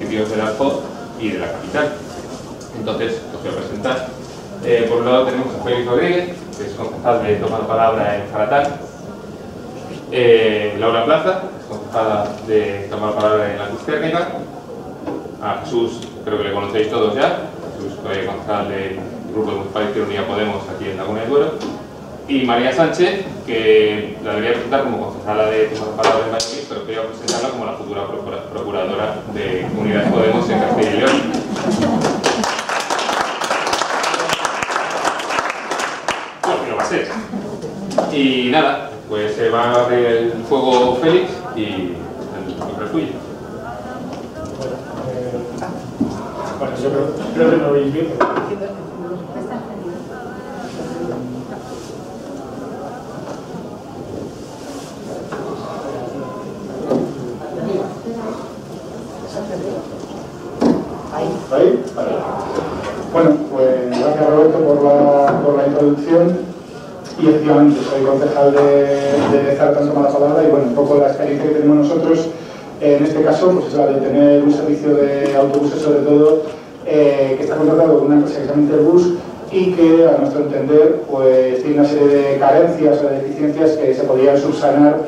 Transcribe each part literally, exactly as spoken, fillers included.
municipios de Arjó y de la capital. Entonces, os voy a presentar. Eh, por un lado tenemos a Félix Rodríguez, que es concejal de Toma la Palabra en Zaratán. Eh, Laura Plaza, es concejala de Toma la Palabra en la Cruz Térmica. A Jesús, creo que le conocéis todos ya. Jesús fue concejal del Grupo Municipal de Izquierda Unida Podemos aquí en Laguna de Duero. Y María Sánchez, que la debería presentar como concejala de Toma la Palabra en Valladolid, pero quería presentarla como la futura procuradora de Unidas Podemos en Castilla y León. Porque lo va a ser. Y nada, pues se va a abrir el fuego Félix y el micro es tuyo. Bueno, yo creo, creo que no lo veis bien. ¿Ahí? Vale. Bueno, pues gracias Roberto por la, por la introducción. Y efectivamente, soy concejal de, de Zaratán Toma la Palabra y bueno, un poco la experiencia que tenemos nosotros en este caso pues es la de tener un servicio de autobuses sobre todo eh, que está contratado con una empresa que se llama Interbus y que a nuestro entender pues tiene una serie de carencias o de deficiencias que se podrían subsanar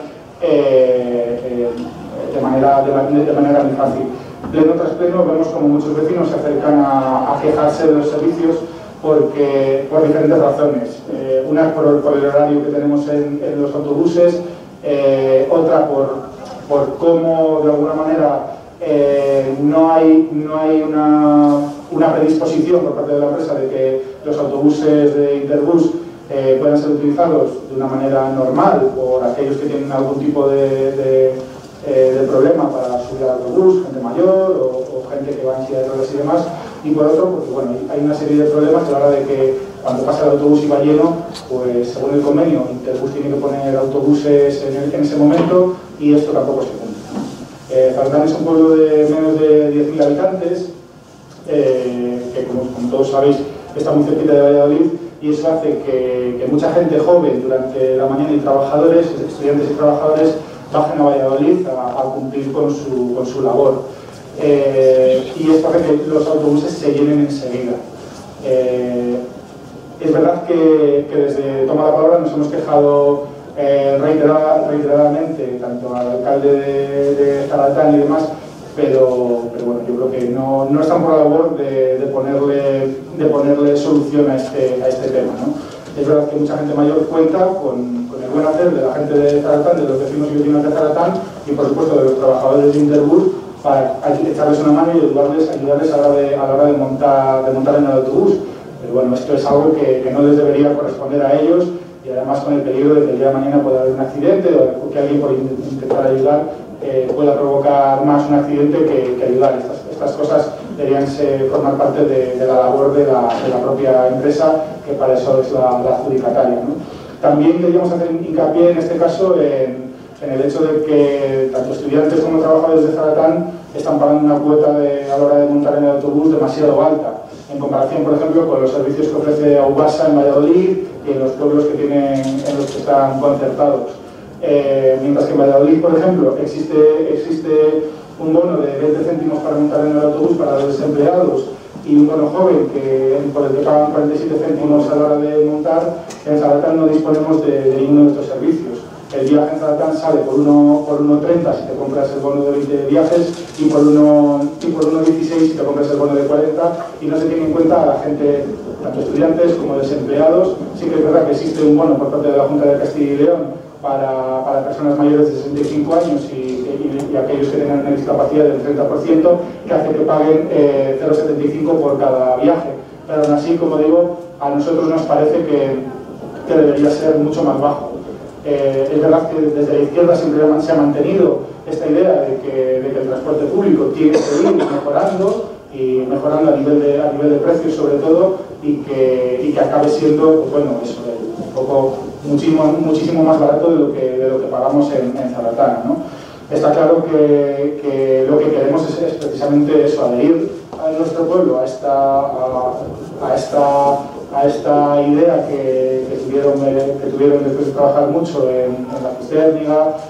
eh, eh, de, manera, de, de manera muy fácil. Pleno tras pleno vemos como muchos vecinos se acercan a, a quejarse de los servicios porque, por diferentes razones. Eh, una por, por el horario que tenemos en, en los autobuses, eh, otra por, por cómo de alguna manera eh, no hay, no hay una, una predisposición por parte de la empresa de que los autobuses de Interbus eh, puedan ser utilizados de una manera normal por aquellos que tienen algún tipo de, de, eh, de problema para subir al autobús, gente mayor o, o gente que va en silla de ruedas y demás. Y por otro, porque bueno, hay una serie de problemas a la hora de que cuando pasa el autobús y va lleno, pues según el convenio, Interbus tiene que poner autobuses en, el, en ese momento y esto tampoco se cumple. Eh, Zaratán es un pueblo de menos de diez mil habitantes, eh, que como, como todos sabéis está muy cerquita de Valladolid y eso hace que, que mucha gente joven durante la mañana y trabajadores, estudiantes y trabajadores, bajen a Valladolid a, a cumplir con su, con su labor. Eh, y esto hace que los autobuses se llenen enseguida. Eh, es verdad que, que desde Toma la Palabra nos hemos quejado eh, reiterada, reiteradamente, tanto al alcalde de, de Zaratán y demás, pero, pero bueno, yo creo que no, no están por la labor de, de, ponerle, de ponerle solución a este, a este tema, ¿no? Es verdad que mucha gente mayor cuenta con, con el buen hacer de la gente de Zaratán, de los vecinos y vecinas de Zaratán y por supuesto de los trabajadores de Interbus para echarles una mano y ayudarles, ayudarles a la hora de, a la hora de, montar, de montar en el autobús. Pero bueno, esto es algo que, que no les debería corresponder a ellos y además con el peligro de que el día de mañana pueda haber un accidente o que alguien por intentar ayudar eh, pueda provocar más un accidente que, que ayudar. Estas, estas cosas deberían ser, formar parte de, de la labor de la, de la propia empresa, que para eso es la, la adjudicataria, ¿no? También queríamos hacer hincapié en este caso en en el hecho de que tanto estudiantes como trabajadores de Zaratán están pagando una cuota de, a la hora de montar en el autobús demasiado alta, en comparación, por ejemplo, con los servicios que ofrece Aubasa en Valladolid y en los pueblos que tienen, en los que están concertados. Eh, mientras que en Valladolid, por ejemplo, existe, existe un bono de veinte céntimos para montar en el autobús para los desempleados y un bono joven que, por el que pagan cuarenta y siete céntimos a la hora de montar, en Zaratán no disponemos de, de ninguno de estos servicios. El viaje en Zaratán sale por uno treinta si te compras el bono de veinte viajes y por uno dieciséis si te compras el bono de cuarenta y no se tiene en cuenta a la gente, tanto estudiantes como desempleados. Sí que es verdad que existe un bono por parte de la Junta de Castilla y León para, para personas mayores de sesenta y cinco años y, y, y aquellos que tengan una discapacidad del treinta por ciento que hace que paguen eh, cero coma setenta y cinco por cada viaje. Pero aún así, como digo, a nosotros nos parece que, que debería ser mucho más bajo. Eh, es verdad que desde la izquierda siempre se ha mantenido esta idea de que, de que el transporte público tiene que ir mejorando y mejorando a nivel de, a nivel de precios sobre todo y que, y que acabe siendo, pues bueno, eso, un poco muchísimo, muchísimo más barato de lo que, de lo que pagamos en, en Zaratán, ¿no? Está claro que, que lo que queremos es, es precisamente eso, adherir a nuestro pueblo a esta, a, a esta, a esta idea que, que, tuvieron, que tuvieron después de trabajar mucho en, en la Cruz Térmica,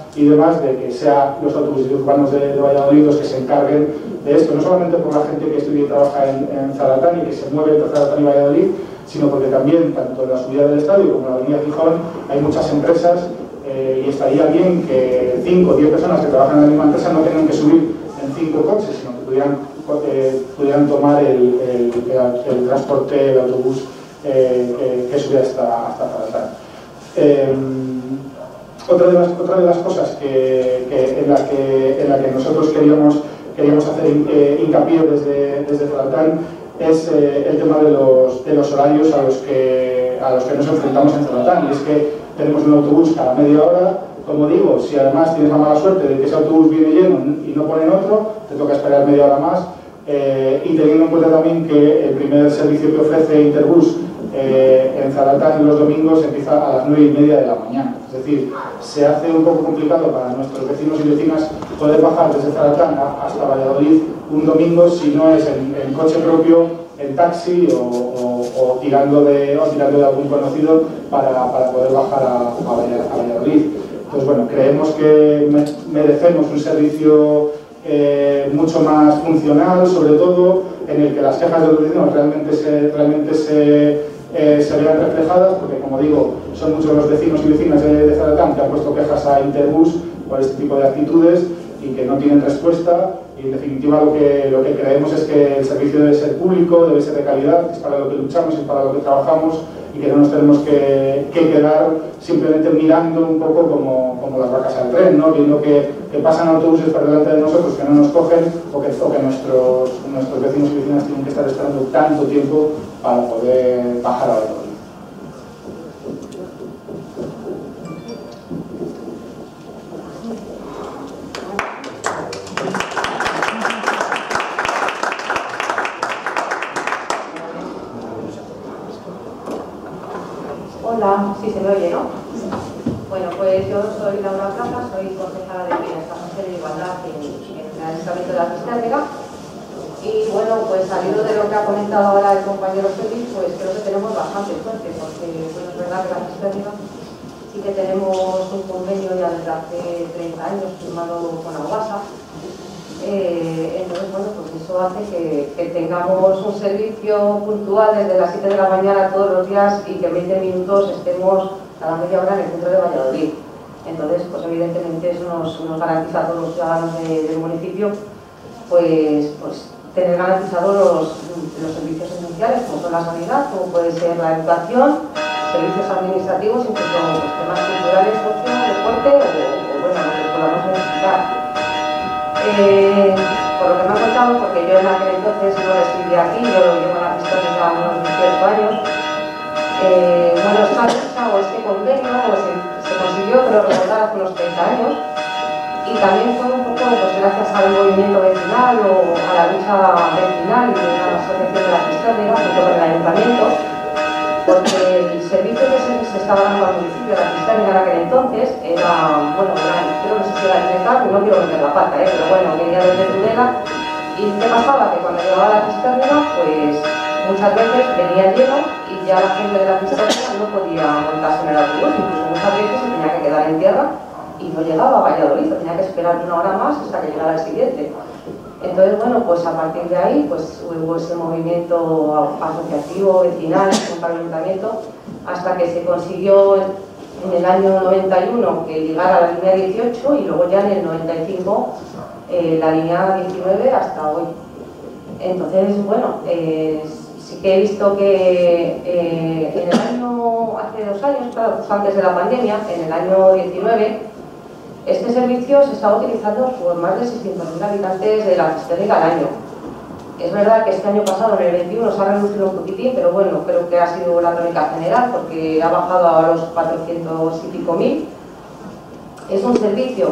y demás, de que sean los autobuses urbanos de, de Valladolid los que se encarguen de esto, no solamente por la gente que estudia y trabaja en, en Zaratán y que se mueve entre Zaratán y Valladolid, sino porque también, tanto en la subida del estadio como en la avenida Gijón, hay muchas empresas eh, y estaría bien que cinco o diez personas que trabajan en la misma empresa no tengan que subir en cinco coches, sino que pudieran, eh, pudieran tomar el, el, el, el transporte, el autobús eh, que, que sube hasta, hasta Zaratán. Eh, otra, de las, otra de las cosas que, que, en, la que, en la que nosotros queríamos, queríamos hacer eh, hincapié desde, desde Zaratán es eh, el tema de los, de los horarios a los, que, a los que nos enfrentamos en Zaratán. Y es que tenemos un autobús cada media hora. Como digo, si además tienes la mala suerte de que ese autobús viene lleno y no ponen otro, te toca esperar media hora más. Eh, y teniendo en cuenta también que el primer servicio que ofrece Interbus eh, en Zaratán los domingos empieza a las nueve y media de la mañana. Es decir, se hace un poco complicado para nuestros vecinos y vecinas poder bajar desde Zaratán hasta Valladolid un domingo si no es en, en coche propio, en taxi o, o, o, tirando, de, o tirando de algún conocido para, para poder bajar a, a Valladolid. Entonces, bueno, creemos que me, merecemos un servicio eh, mucho más funcional, sobre todo en el que las quejas de los vecinos realmente se, realmente se, eh, se vean reflejadas, porque, como digo, son muchos los vecinos y vecinas de, de Zaratán que han puesto quejas a Interbus por este tipo de actitudes y que no tienen respuesta. Y en definitiva lo que, lo que creemos es que el servicio debe ser público, debe ser de calidad, es para lo que luchamos, es para lo que trabajamos y que no nos tenemos que, que quedar simplemente mirando un poco como, como las vacas al tren, ¿no? Viendo que, que pasan autobuses por delante de nosotros que no nos cogen o que, o que nuestros, nuestros vecinos y vecinas tienen que estar esperando tanto tiempo para poder bajar a Valladolid. Hola, sí se me oye, ¿no? Bueno, pues yo soy Laura Plaza, soy concejala de Bienestar Social e Igualdad en, en el Ayuntamiento de la Cisterna. Y bueno, pues salido de lo que ha comentado ahora el compañero Félix, pues creo que tenemos bastante suerte, porque bueno, es verdad que la Cisterna sí que tenemos un convenio ya desde hace treinta años firmado con Aguasa. Eh, entonces, bueno, pues eso hace que, que tengamos un servicio puntual desde las siete de la mañana todos los días y que en veinte minutos estemos cada media hora en el centro de Valladolid. Entonces, pues evidentemente eso nos, nos garantiza a todos los ciudadanos de, del municipio pues, pues tener garantizados los, los servicios esenciales, como son la sanidad, como puede ser la educación, servicios administrativos, incluso pues, temas culturales, ocio, deporte o, o bueno, lo que podamos necesitar. Eh, por lo que me ha contado, porque yo en aquel entonces no estudié aquí, yo lo llevo en la Cisterna unos dieciocho años, eh, bueno, esta lucha o este convenio o se, se consiguió, pero recordar hace unos treinta años, y también fue un poco pues, gracias al movimiento vecinal o a la lucha vecinal y de la asociación de la Cisterna junto con el ayuntamiento, porque el servicio que se, se estaba dando al municipio de la Cisterna en aquel entonces era, bueno, era, creo que no sé si era alimentar, no quiero meter la pata, ¿eh? Pero bueno, venía desde Tudela. ¿Y qué pasaba? Que cuando llegaba a la Cisterna, pues muchas veces venía lleno y ya la gente de la Cisterna no podía montarse en el autobús, incluso muchas veces se tenía que quedar en tierra y no llegaba a Valladolid, tenía que esperar una hora más hasta que llegara el siguiente. Entonces, bueno, pues a partir de ahí pues hubo ese movimiento asociativo, vecinal, junto al ayuntamiento, hasta que se consiguió en el año noventa y uno que llegara a la línea dieciocho y luego ya en el noventa y cinco eh, la línea diecinueve hasta hoy. Entonces, bueno, eh, sí que he visto que eh, en el año, hace dos años, claro, justo antes de la pandemia, en el año diecinueve, este servicio se está utilizando por más de seiscientos mil habitantes de la Cisterna al año. Es verdad que este año pasado, en el veintiuno, se ha reducido un poquitín, pero bueno, creo que ha sido la tónica general porque ha bajado a los cuatrocientos y pico mil. Es un servicio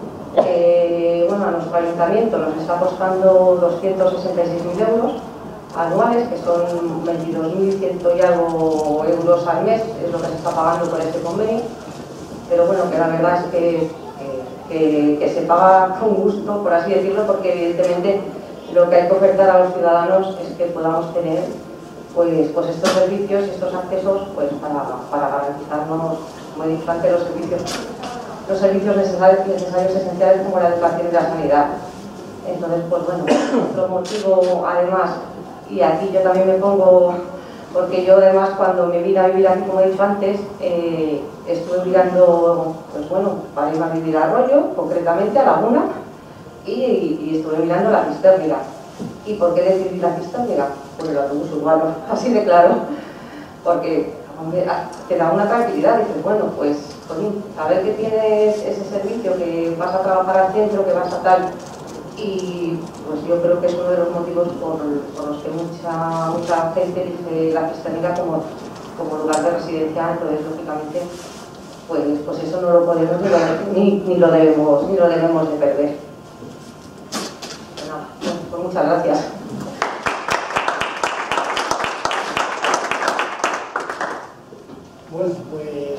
que, bueno, a nuestro ayuntamiento nos está costando doscientos sesenta y seis mil euros anuales, que son veintidós mil cien y algo euros al mes, es lo que se está pagando por este convenio. Pero bueno, que la verdad es que Que, que se paga con gusto, por así decirlo, porque evidentemente lo que hay que ofertar a los ciudadanos es que podamos tener pues, pues estos servicios y estos accesos pues, para, para garantizarnos, como he dicho antes, los servicios los servicios necesarios, necesarios esenciales como la educación y la sanidad. Entonces, pues bueno, otro motivo además, y aquí yo también me pongo, porque yo además cuando me vine a vivir aquí, como he dicho antes, eh, estuve mirando, pues bueno, para ir a vivir a Arroyo, concretamente a Laguna, y, y estuve mirando la Cistérniga. ¿Y por qué decidí la Cistérniga? Por el autobús urbano, así de claro, porque hombre, te da una tranquilidad, dices, bueno, pues, jolín, a ver que tienes ese servicio, que vas a trabajar al centro, que vas a tal, y pues yo creo que es uno de los motivos por, por los que mucha, mucha gente dice la Cistérniga como, como lugar de residencia. Entonces, lógicamente, pues, pues eso no lo podemos ni lo, ni, ni lo debemos ni lo debemos de perder. Bueno, pues muchas gracias. Bueno, pues...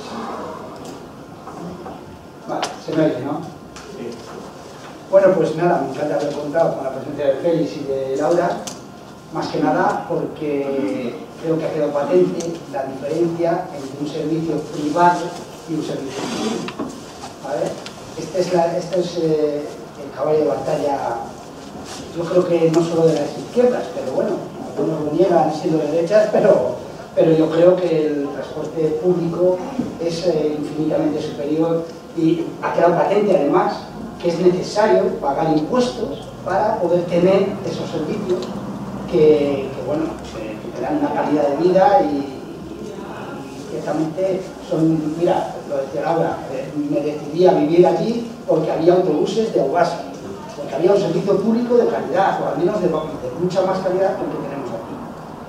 Vale, se me oye, ¿no? Sí. Bueno, pues nada, me encanta haber contado con la presencia de Félix y de Laura, más que nada porque creo que ha quedado patente la diferencia entre un servicio privado y un servicio público. ¿Vale? Este es, la, este es eh, el caballo de batalla, yo creo que no solo de las izquierdas, pero bueno, algunos lo niegan siendo de derechas, pero, pero yo creo que el transporte público es eh, infinitamente superior y ha quedado patente además que es necesario pagar impuestos para poder tener esos servicios que, que bueno, que, que te dan una calidad de vida y, y ciertamente son, mira, lo decía Laura, eh, me decidí a vivir allí porque había autobuses de Aubasa, porque había un servicio público de calidad, o al menos de, de mucha más calidad que el que tenemos aquí.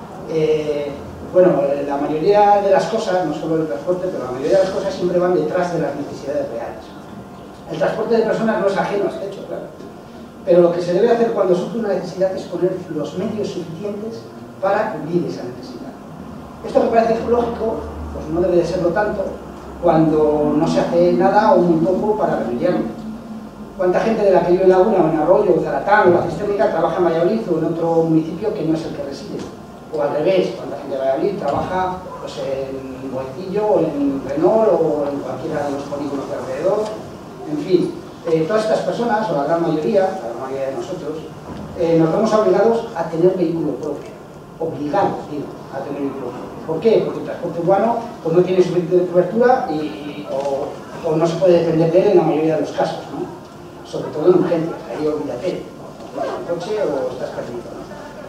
Eh, bueno, la mayoría de las cosas, no solo el transporte, pero la mayoría de las cosas siempre van detrás de las necesidades reales. El transporte de personas no es ajeno a este hecho, claro. Pero lo que se debe hacer cuando surge una necesidad es poner los medios suficientes para cubrir esa necesidad. Esto que parece lógico, pues no debe de serlo tanto cuando no se hace nada o muy poco para remediarlo. ¿Cuánta gente de la que vive en Laguna, o en Arroyo, o Zaratán, o la Cistérniga trabaja en Valladolid o en otro municipio que no es el que reside? O al revés, cuánta gente de Valladolid trabaja pues, en Boecillo, o en Renault, o en cualquiera de los polígonos de alrededor. En fin, eh, todas estas personas, o la gran mayoría, la gran mayoría de nosotros, eh, nos vemos obligados a tener vehículo propio. Obligados, digo, a tener vehículo propio. ¿Por qué? Porque el transporte urbano pues, no tiene suficiente cobertura y, y, o, o no se puede depender de él en la mayoría de los casos, ¿no? Sobre todo en urgencias, ahí olvídate, vas en coche o estás perdido, ¿no?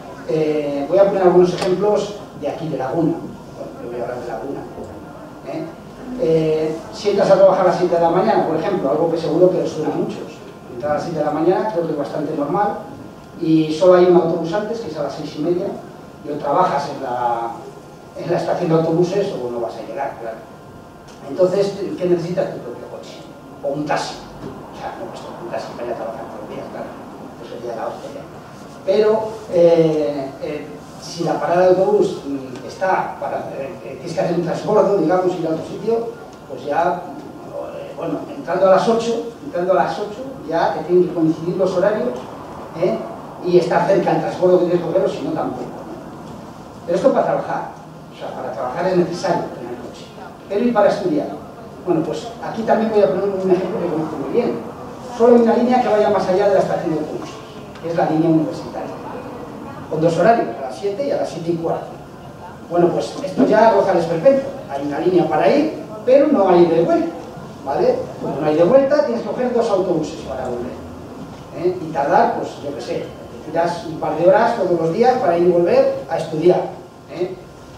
Eh, voy a poner algunos ejemplos de aquí, de Laguna. Bueno, yo voy a hablar de Laguna. ¿eh? Eh, si entras a trabajar a las siete de la mañana, por ejemplo, algo que seguro que os suena a muchos. Entrar a las siete de la mañana creo que es bastante normal y solo hay un autobús antes, que es a las seis y media, y o trabajas en la, en la estación de autobuses o no vas a llegar, claro. Entonces, ¿qué necesitas? Tu propio coche o un taxi. O sea, no pues un taxi para ir a trabajar todos los días, claro. Eso sería la hostia. Pero eh, eh, si la parada de autobús está para, eh, tienes que hacer un transbordo, digamos, ir a otro sitio, pues ya, eh, bueno, entrando a las ocho, entrando a las ocho, ya te tienen que coincidir los horarios, ¿eh? Y estar cerca del transbordo que tienes que coger, o si no, tampoco, ¿no? Pero esto para trabajar, o sea, para trabajar es necesario tener coche. Pero ¿y para estudiar? Bueno, pues aquí también voy a poner un ejemplo que conozco muy bien. Solo hay una línea que vaya más allá de la estación de autobuses, que es la línea universitaria, con dos horarios, a las siete y a las siete y cuarto. Bueno, pues esto ya roza el esperpento. Hay una línea para ir, pero no hay de vuelta, ¿vale? Como no hay de vuelta, tienes que coger dos autobuses para volver, ¿eh? Y tardar, pues yo qué sé, te tiras un par de horas todos los días para ir y volver a estudiar, ¿eh?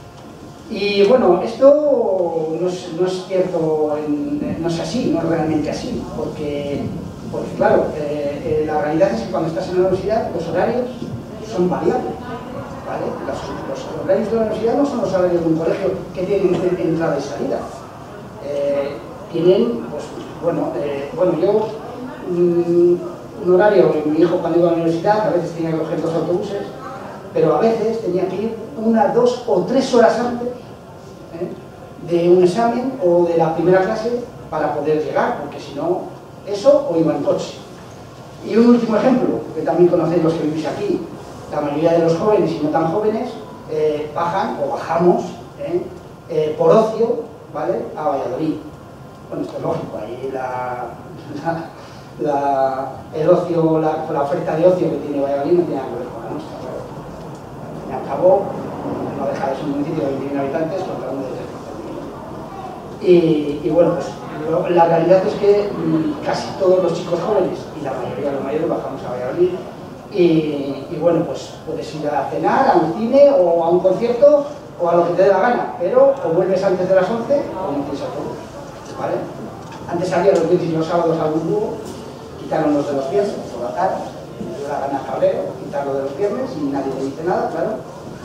Y bueno, esto no es, no es cierto, en, no es así, no es realmente así, porque, porque claro, eh, eh, la realidad es que cuando estás en la universidad los horarios son variables, ¿vale? Los, los horarios de la universidad no son los horarios de un colegio que tienen entrada y salida. Eh, tienen, pues, bueno, eh, bueno yo, mmm, un horario, mi hijo cuando iba a la universidad, a veces tenía que coger dos autobuses, pero a veces tenía que ir una, dos o tres horas antes, ¿eh? de un examen o de la primera clase para poder llegar, porque si no, eso o iba en coche. Y un último ejemplo, que también conocéis los que vivís aquí, la mayoría de los jóvenes y no tan jóvenes eh, bajan o bajamos ¿eh? Eh, por ocio, ¿vale? A Valladolid. bueno, esto es lógico, ahí la, la, la, el ocio, la, la oferta de ocio que tiene Valladolid no tiene nada que ver con la nuestra, claro. Al fin y al cabo, no deja de ser un municipio de veinte mil habitantes contra uno de trescientos mil. Y, y bueno, pues lo, la realidad es que mmm, casi todos los chicos jóvenes y la mayoría de los mayores bajamos a Valladolid y, y bueno, pues puedes ir a cenar, a un cine o a un concierto o a lo que te dé la gana, pero o vuelves antes de las once o no tienes autobús, ¿vale? Antes salía los viernes y los sábados al Búho, quitaron los de los viernes por la tarde, me dio la gana cabrero, quitarlo de los viernes y nadie te dice nada, claro.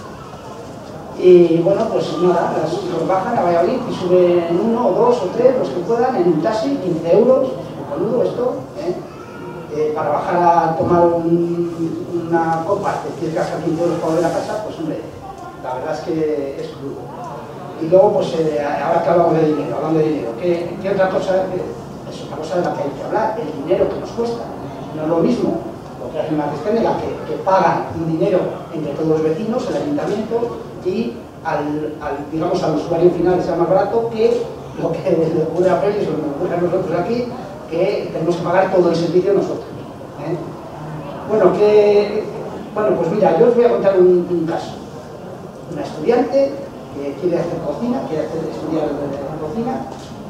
Y bueno, pues nada, los chicos bajan a Valladolid y suben uno o dos o tres, los que puedan, en un taxi, quince euros, boludo esto, ¿eh? Eh, para bajar a tomar un, una copa, decir que hasta quince euros para volver a casa, pues hombre, la verdad es que es crudo. Y luego, pues eh, ahora que hablamos de dinero, hablando de dinero, ¿qué, qué otra cosa? Es otra cosa de la que hay que hablar, el dinero que nos cuesta. No es lo mismo lo que hace una cisterna, que, que pagan un dinero entre todos los vecinos, el ayuntamiento, y al, al, digamos, al usuario final sea más barato que lo que le ocurre a Félix o lo que ocurre a nosotros aquí, que tenemos que pagar todo el servicio nosotros. ¿eh? Bueno, que, bueno, pues mira, yo os voy a contar un, un caso. Una estudiante que quiere hacer cocina, quiere hacer, estudiar en cocina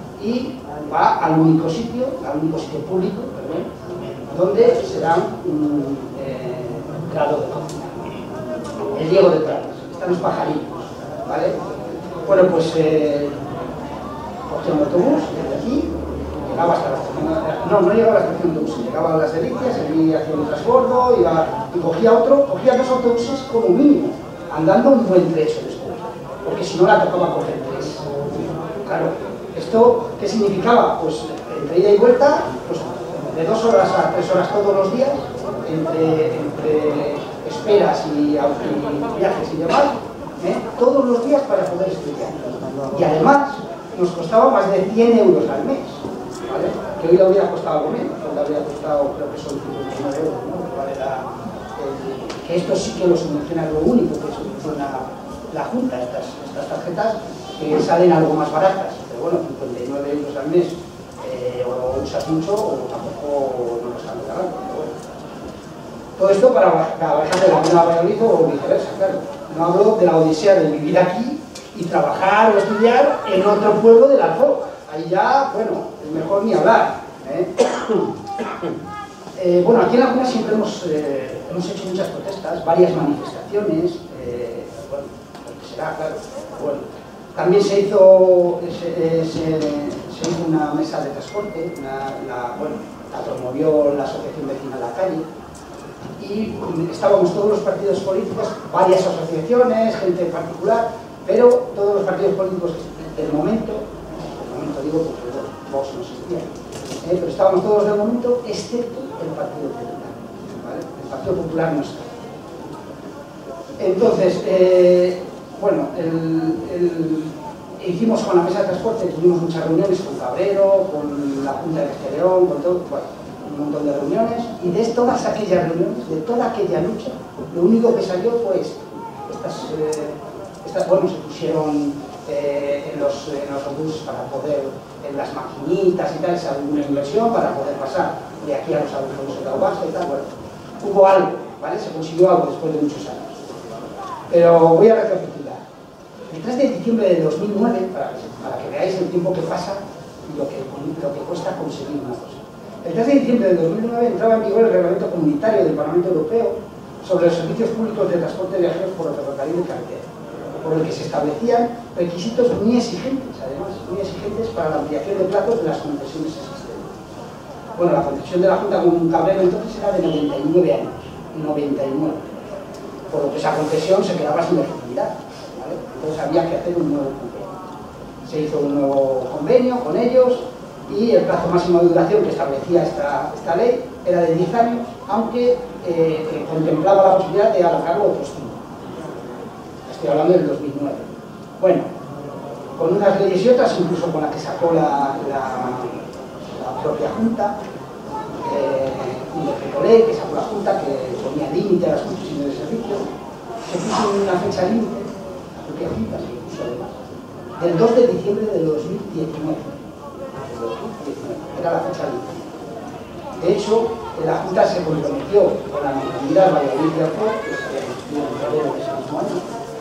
y va al único sitio, al único sitio público, perdón, donde se da un eh, grado de cocina. El Diego de Prados. Están los pajarillos, ¿vale? Bueno, pues eh, cogí un autobús desde aquí, llegaba hasta la estación, no, no llegaba a la estación de autobús, llegaba a las Delicias, seguía haciendo un transbordo, iba, y cogía otro, cogía dos autobuses como mínimo, andando un buen trecho después, porque si no la tocaba coger tres. Claro, ¿esto qué significaba? Pues entre ida y vuelta, pues de dos horas a tres horas todos los días, entre, entre esperas y, y viajes y demás, ¿eh? todos los días para poder estudiar. Y además nos costaba más de cien euros al mes, ¿vale? Que hoy le habría costado algo menos, le habría costado, creo que son cincuenta y nueve euros, ¿no? ¿Vale? La, el, que esto sí que lo subvenciona, lo único que subvenciona la Junta, estas, estas tarjetas que salen algo más baratas, pero bueno, cincuenta y nueve euros al mes, eh, o usas mucho o tampoco no lo están regalando, pero bueno. Todo esto para bajar de la Pena Valladolid o viceversa, claro. No hablo de la odisea de vivir aquí y trabajar o estudiar en otro pueblo del Alfo. Ahí ya, bueno, es mejor ni hablar. ¿eh? Eh, bueno, aquí en La Laguna siempre hemos, eh, hemos hecho muchas protestas, varias manifestaciones, eh, bueno, lo que será, claro. Bueno, también se hizo, se, se, se hizo una mesa de transporte, una, la, bueno, la promovió la Asociación Vecina de la Calle, y estábamos todos los partidos políticos, varias asociaciones, gente en particular, pero todos los partidos políticos del momento, del momento digo porque vos no existía, eh, pero estábamos todos del momento, excepto el Partido Popular, ¿vale? El Partido Popular no está. Entonces, eh, bueno, el, el, hicimos con la mesa de transporte, tuvimos muchas reuniones con Cabrero, con la Junta de León, con todo, bueno, un montón de reuniones, y de todas aquellas reuniones, de toda aquella lucha, lo único que salió fue esto. Estas, eh, estas bueno, se pusieron eh, en, los, en los autobuses para poder, en las maquinitas y tal, se hace una inversión para poder pasar de aquí a los autobuses de Aubasta y tal, bueno, hubo algo, ¿vale? Se consiguió algo después de muchos años. Pero voy a recapitular. El tres de diciembre de dos mil nueve, para, para que veáis el tiempo que pasa y lo que, lo que cuesta conseguir una cosa. El tres de diciembre de dos mil nueve entraba en vigor el Reglamento Comunitario del Parlamento Europeo sobre los servicios públicos de transporte de viajeros por ferrocarril y carretera, por el que se establecían requisitos muy exigentes, además, muy exigentes para la ampliación de plazos de las concesiones existentes. Bueno, la concesión de la Junta con Cabrero entonces era de noventa y nueve años, noventa y nueve, por lo que esa concesión se quedaba sin legitimidad, ¿vale? Entonces había que hacer un nuevo convenio. Se hizo un nuevo convenio con ellos, y el plazo máximo de duración que establecía esta, esta ley era de diez años, aunque eh, eh, contemplaba la posibilidad de alargarlo otros cinco. Estoy hablando del dos mil nueve. Bueno, con unas leyes y otras, incluso con la que sacó la, la, la propia Junta, eh, un decreto ley que sacó la Junta que ponía límite a las concesiones de servicio, se puso una fecha límite, la propia Junta se puso además, del dos de diciembre de dos mil diecinueve. era la fecha límite. De hecho, la Junta se comprometió con la Mancomunidad Valladolid de Alfort, que se había constituido en febrero de ese mismo año,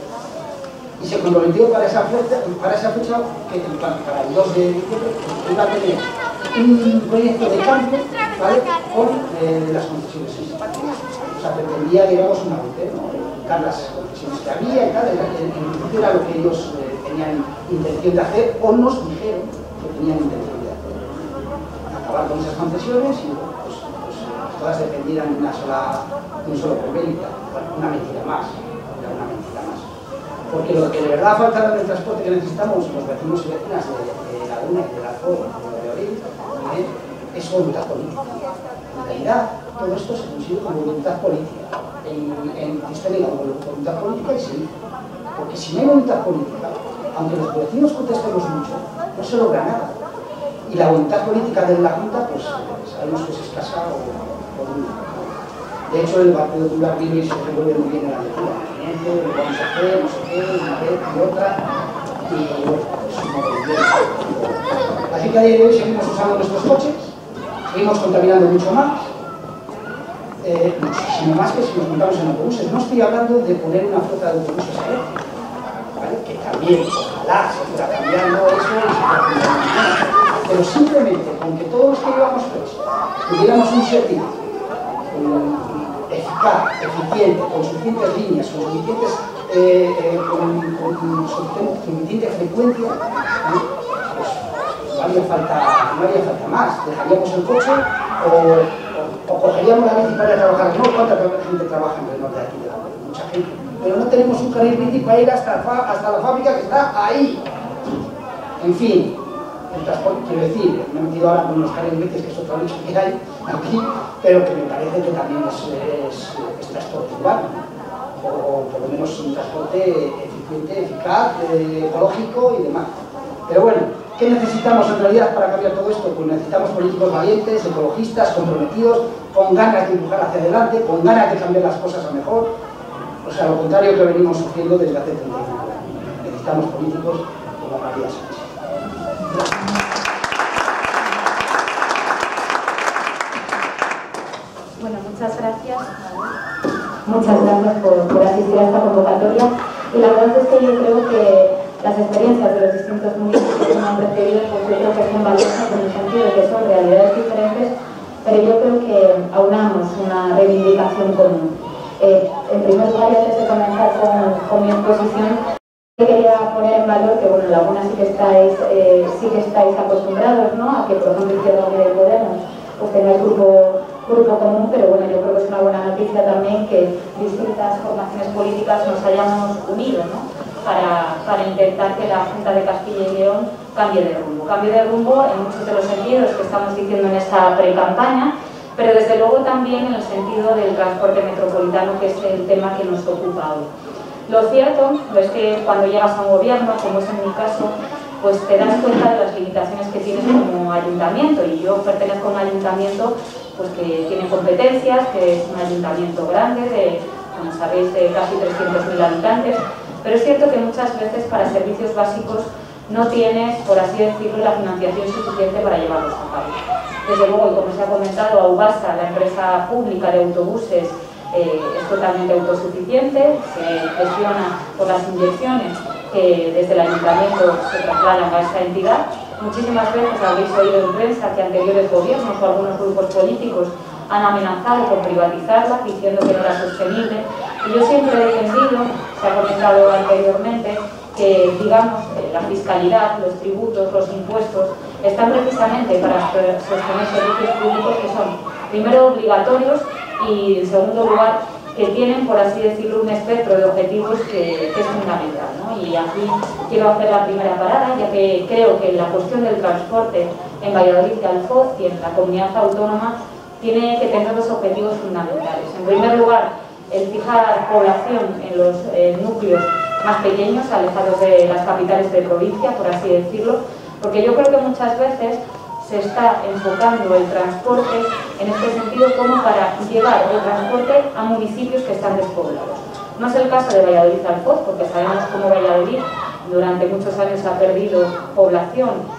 y se comprometió para esa fecha, para, esa fecha que para el dos de diciembre, que iba a tener un proyecto de campo, ¿vale?, con eh, las concesiones existentes. O sea, pretendía, digamos, una ruta, ¿no?, quitar las concesiones que había y tal, era, en principio era lo que ellos eh, tenían intención de hacer, o nos dijeron que tenían intención de hacer. Acabar con esas concesiones y pues, pues, todas dependieran de, una sola, de un solo convenio. Bueno, una mentira más, era una mentira más. Porque lo que de verdad falta del transporte que necesitamos los vecinos y vecinas de, de Laguna y de la Alfort, de Valladolid, ¿eh?, es voluntad política. En realidad, todo esto se consigue con voluntad política. En, en Cristianidad, con voluntad política y sí. Porque si no hay voluntad política, aunque los vecinos contestemos mucho, no se logra nada. Y la voluntad política de la Junta, pues sabemos que es escasa o, o nula. De hecho, el Partido Popular vive y se revuelve muy bien en la lectura. Lo vamos a hacer, no sé qué, una vez y otra, y bueno, es un modo de vida. Así que a día de hoy seguimos usando nuestros coches, seguimos contaminando mucho más, eh, muchísimo más que si nos montamos en autobuses. No estoy hablando de poner una flota de autobuses eléctricos, ¿vale?, que también, ojalá se fuera cambiando eso y se fuera cambiando. Pero simplemente con que todos los que llevamos coches tuviéramos un servicio um, eficaz, eficiente, con suficientes líneas, con suficientes eh, eh, con, con, con suficiente frecuencia, ¿eh?, pues no haría falta, no haría falta más. Dejaríamos el coche o, o, o cogeríamos la bici para ir a trabajar. No, ¿cuánta gente trabaja en el norte de aquí de la Alfort? Mucha gente. Pero no tenemos un carril bici para ir hasta, hasta la fábrica que está ahí. En fin, el transporte, quiero decir, me he metido ahora con los carriles bicis, que es otra lucha que hay aquí, pero que me parece que también es, es, es transporte urbano, o, o por lo menos un transporte eficiente, eficaz, eh, ecológico y demás. Pero bueno, ¿qué necesitamos en realidad para cambiar todo esto? Pues necesitamos políticos valientes, ecologistas, comprometidos, con ganas de empujar hacia adelante, con ganas de cambiar las cosas a mejor. O sea, lo contrario que venimos sufriendo desde hace treinta y cinco años. Necesitamos políticos como María Sánchez. Bueno, muchas gracias. Muchas gracias por, por asistir a esta convocatoria. Y la verdad es que yo creo que las experiencias de los distintos municipios que me han precedido, pues yo creo que son valiosas en el sentido de que son realidades diferentes, pero yo creo que aunamos una reivindicación común. Eh, en primer lugar, y antes de comenzar con, con mi exposición, quería poner en valor que, bueno, en Laguna sí que estáis, eh, sí que estáis acostumbrados, ¿no?, a que, por ejemplo, Izquierda Unida y Podemos pues tengáis grupo, grupo común, pero bueno, yo creo que es una buena noticia también que distintas formaciones políticas nos hayamos unido, ¿no?, para, para intentar que la Junta de Castilla y León cambie de rumbo. Cambie de rumbo en muchos de los sentidos que estamos diciendo en esta pre-campaña, pero desde luego también en el sentido del transporte metropolitano, que es el tema que nos ocupa hoy. Lo cierto es que cuando llegas a un gobierno, como es en mi caso, pues te das cuenta de las limitaciones que tienes como ayuntamiento, y yo pertenezco a un ayuntamiento pues que tiene competencias, que es un ayuntamiento grande, de, como sabéis, de casi trescientos mil habitantes, pero es cierto que muchas veces para servicios básicos no tienes, por así decirlo, la financiación suficiente para llevarlos a cabo. Desde luego, y como se ha comentado, Aubasa, la empresa pública de autobuses, eh, es totalmente autosuficiente, se gestiona por las inyecciones que desde el ayuntamiento se trasladan a esta entidad. Muchísimas veces habréis oído en prensa que anteriores gobiernos o algunos grupos políticos han amenazado con privatizarla, diciendo que no era sostenible. Y yo siempre he defendido, se ha comentado anteriormente, que, digamos, la fiscalidad, los tributos, los impuestos, están precisamente para sostener servicios públicos que son, primero, obligatorios y, en segundo lugar, que tienen, por así decirlo, un espectro de objetivos que, que es fundamental, ¿no? Y aquí quiero hacer la primera parada, ya que creo que la cuestión del transporte en Valladolid y Alfoz y en la comunidad autónoma tiene que tener dos objetivos fundamentales. En primer lugar, el fijar población en los eh, núcleos más pequeños, alejados de las capitales de provincia, por así decirlo, porque yo creo que muchas veces se está enfocando el transporte en este sentido como para llevar el transporte a municipios que están despoblados. No es el caso de Valladolid-Alfoz, porque sabemos cómo Valladolid durante muchos años ha perdido población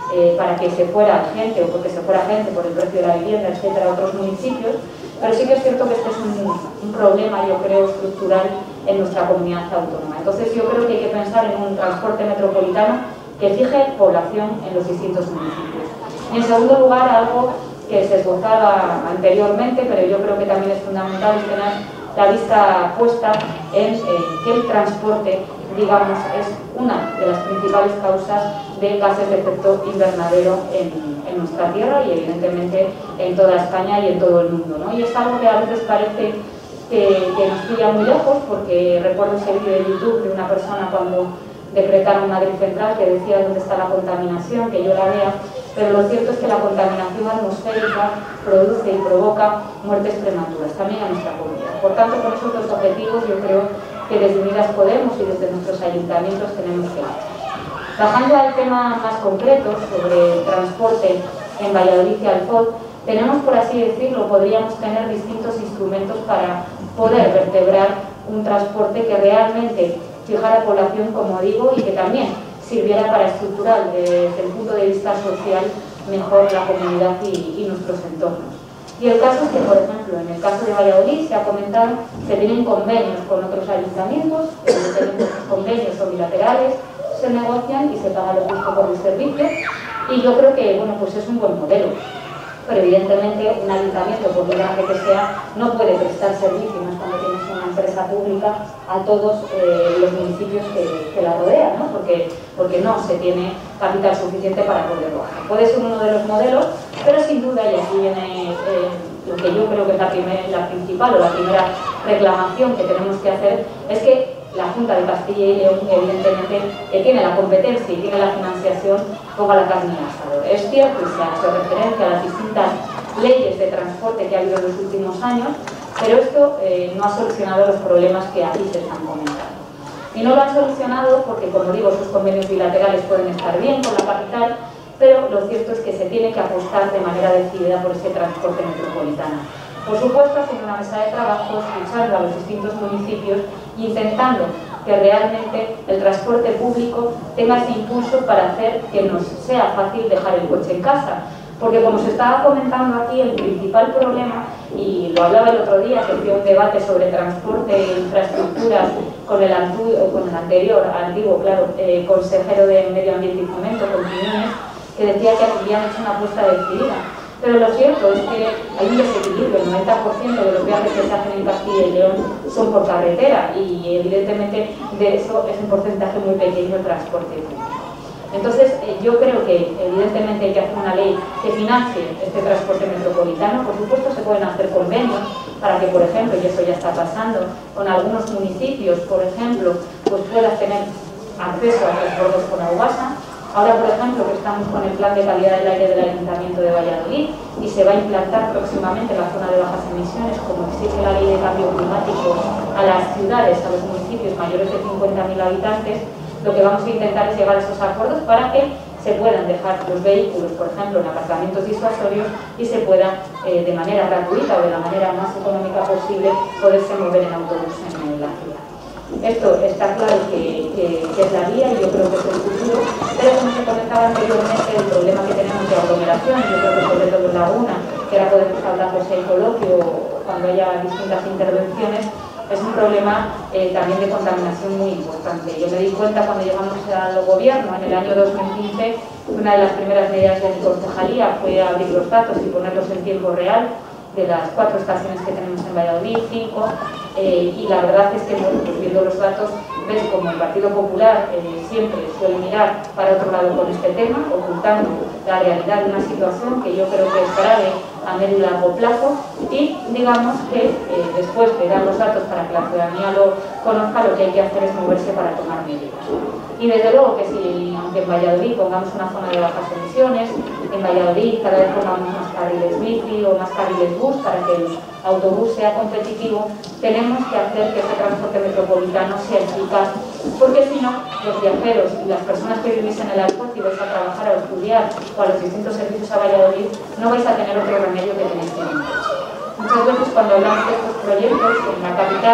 eh, para que se fuera gente o porque se fuera gente por el precio de la vivienda, etcétera, a otros municipios, pero sí que es cierto que este es un, un problema, yo creo, estructural en nuestra comunidad autónoma. Entonces yo creo que hay que pensar en un transporte metropolitano que fije población en los distintos municipios. Y en segundo lugar, algo que se esbozaba anteriormente, pero yo creo que también es fundamental, es tener la vista puesta en eh, que el transporte, digamos, es una de las principales causas de gases de efecto invernadero en, en nuestra tierra y evidentemente en toda España y en todo el mundo, ¿no? Y es algo que a veces parece que, que nos pilla muy lejos, porque recuerdo ese vídeo de YouTube de una persona cuando decretaron Madrid Central que decía dónde está la contaminación, que yo la vea, pero lo cierto es que la contaminación atmosférica produce y provoca muertes prematuras también en nuestra comunidad. Por tanto, con esos dos objetivos yo creo que desde Unidas Podemos y desde nuestros ayuntamientos tenemos que ir. Bajando al tema más concreto sobre el transporte en Valladolid y Alfoz, tenemos, por así decirlo, podríamos tener distintos instrumentos para poder vertebrar un transporte que realmente fijara población, como digo, y que también sirviera para estructurar desde el punto de vista social mejor la comunidad y, y nuestros entornos. Y el caso es que, por ejemplo, en el caso de Valladolid se ha comentado que tienen convenios con otros ayuntamientos, esos convenios son bilaterales, se negocian y se paga lo justo por el servicio, y yo creo que bueno, pues es un buen modelo. Pero evidentemente un ayuntamiento, por muy grande que sea, no puede prestar servicio, no es cuando tienes una empresa pública, a todos eh, los municipios que, que la rodean, ¿no? Porque, porque no se tiene capital suficiente para poderlo hacer. Puede ser uno de los modelos, pero sin duda, y aquí viene eh, lo que yo creo que es la, primer, la principal o la primera reclamación que tenemos que hacer, es que la Junta de Castilla y León, evidentemente, que tiene la competencia y tiene la financiación, ponga la carne en el asador. Es cierto, y se ha hecho referencia a las distintas leyes de transporte que ha habido en los últimos años, pero esto eh, no ha solucionado los problemas que aquí se están comentando. Y no lo han solucionado porque, como digo, sus convenios bilaterales pueden estar bien con la capital, pero lo cierto es que se tiene que apostar de manera decidida por ese transporte metropolitano. Por supuesto, haciendo una mesa de trabajo, escuchando a los distintos municipios e intentando que realmente el transporte público tenga ese impulso para hacer que nos sea fácil dejar el coche en casa. Porque, como se estaba comentando aquí, el principal problema, y lo hablaba el otro día, que fue un debate sobre transporte e infraestructuras con el, con el anterior, antiguo, claro, eh, consejero de Medio Ambiente y Fomento, con Quiñones, que decía que habían hecho una apuesta decidida. Pero lo cierto es que hay un desequilibrio, el noventa por ciento de los viajes que se hacen en Castilla y León son por carretera y evidentemente de eso es un porcentaje muy pequeño el transporte público. Entonces eh, yo creo que evidentemente hay que hacer una ley que financie este transporte metropolitano. Por supuesto se pueden hacer convenios para que, por ejemplo, y eso ya está pasando, con algunos municipios, por ejemplo, pues puedas tener acceso a transbordos con Aubasa. Ahora, por ejemplo, que estamos con el plan de calidad del aire del Ayuntamiento de Valladolid y se va a implantar próximamente en la zona de bajas emisiones, como exige la ley de cambio climático, a las ciudades, a los municipios mayores de cincuenta mil habitantes, lo que vamos a intentar es llegar a esos acuerdos para que se puedan dejar los vehículos, por ejemplo, en aparcamientos disuasorios y se pueda, eh, de manera gratuita o de la manera más económica posible, poderse mover en autobús en la ciudad. Esto está claro que, que, que es la vía y yo creo que es el futuro, pero como se comentaba anteriormente, el problema que tenemos de aglomeración, yo creo que sobre todo en Laguna, que ahora podemos hablar de ese coloquio cuando haya distintas intervenciones, es un problema eh, también de contaminación muy importante. Yo me di cuenta cuando llegamos al gobierno en el año dos mil quince, una de las primeras medidas de mi concejalía fue abrir los datos y ponerlos en tiempo real de las cuatro estaciones que tenemos en Valladolid, cinco, eh, y la verdad es que, bueno, pues viendo los datos, ves como el Partido Popular eh, siempre suele mirar para otro lado con este tema, ocultando la realidad de una situación que yo creo que es grave a medio y largo plazo, y digamos que eh, después de dar los datos para que la ciudadanía lo conozca, lo que hay que hacer es moverse para tomar medidas. Y desde luego que si, aunque en Valladolid pongamos una zona de bajas emisiones, en Valladolid cada vez pongamos más carriles bici o más carriles bus para que el autobús sea competitivo, tenemos que hacer que ese transporte metropolitano sea eficaz, porque si no, los viajeros y las personas que vivís en el Alfoz y vais a trabajar o a estudiar o a los distintos servicios a Valladolid, no vais a tener otro remedio que tenéis que tener. Muchas veces cuando hablamos de estos proyectos en la capital,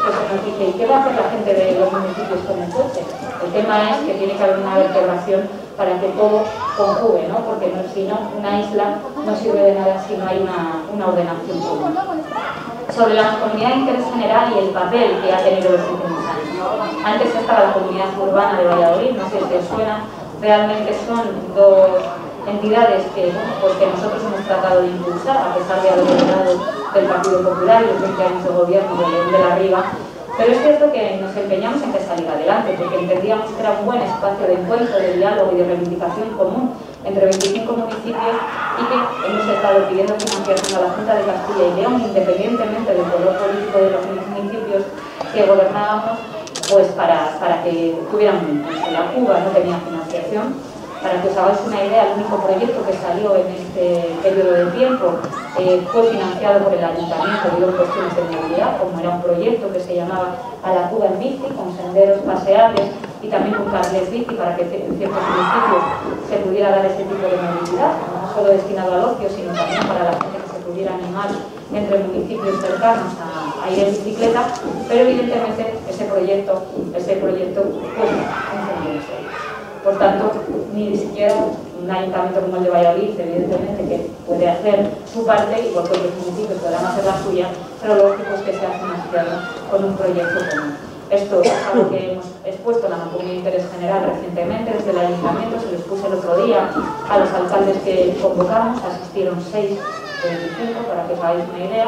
pues se nos dice, ¿y qué va a hacer la gente de los municipios con el coche? El tema es que tiene que haber una vertebración para que todo conjugue, ¿no? Porque no, si no, una isla no sirve de nada si no hay una, una ordenación común. Sobre la comunidad de interés general y el papel que ha tenido los últimos años. Antes estaba la comunidad urbana de Valladolid, no sé si os suena, realmente son dos entidades que, bueno, pues que nosotros hemos tratado de impulsar, a pesar de haber heredado del Partido Popular y los veinte años de gobierno de León de la Riva. Pero es cierto que nos empeñamos en que saliera adelante, porque entendíamos que era un buen espacio de encuentro, de diálogo y de reivindicación común entre veinticinco municipios y que hemos estado pidiendo financiación a la Junta de Castilla y León, independientemente del color político de los municipios que gobernábamos, pues para, para que tuvieran un impulso. La Cuba no tenía financiación. Para que os hagáis una idea, el único proyecto que salió en este periodo de tiempo eh, fue financiado por el Ayuntamiento debido a cuestiones de movilidad, como era un proyecto que se llamaba A la Cuba en bici, con senderos paseables y también con carriles bici para que en ciertos municipios se pudiera dar ese tipo de movilidad, no solo destinado al ocio, sino también para la gente que se pudiera animar entre municipios cercanos a, a ir en bicicleta, pero evidentemente ese proyecto, ese proyecto pues, no se Por tanto, ni siquiera un ayuntamiento como el de Valladolid, evidentemente, que puede hacer su parte, igual que otros municipios podrán hacer la suya, pero lo lógico es que sea financiado con un proyecto común. Esto es algo que hemos expuesto en la Mancomunidad de Interés General recientemente desde el ayuntamiento, se les puse el otro día a los alcaldes que convocamos, asistieron seis de veinticinco, para que os hagáis una idea,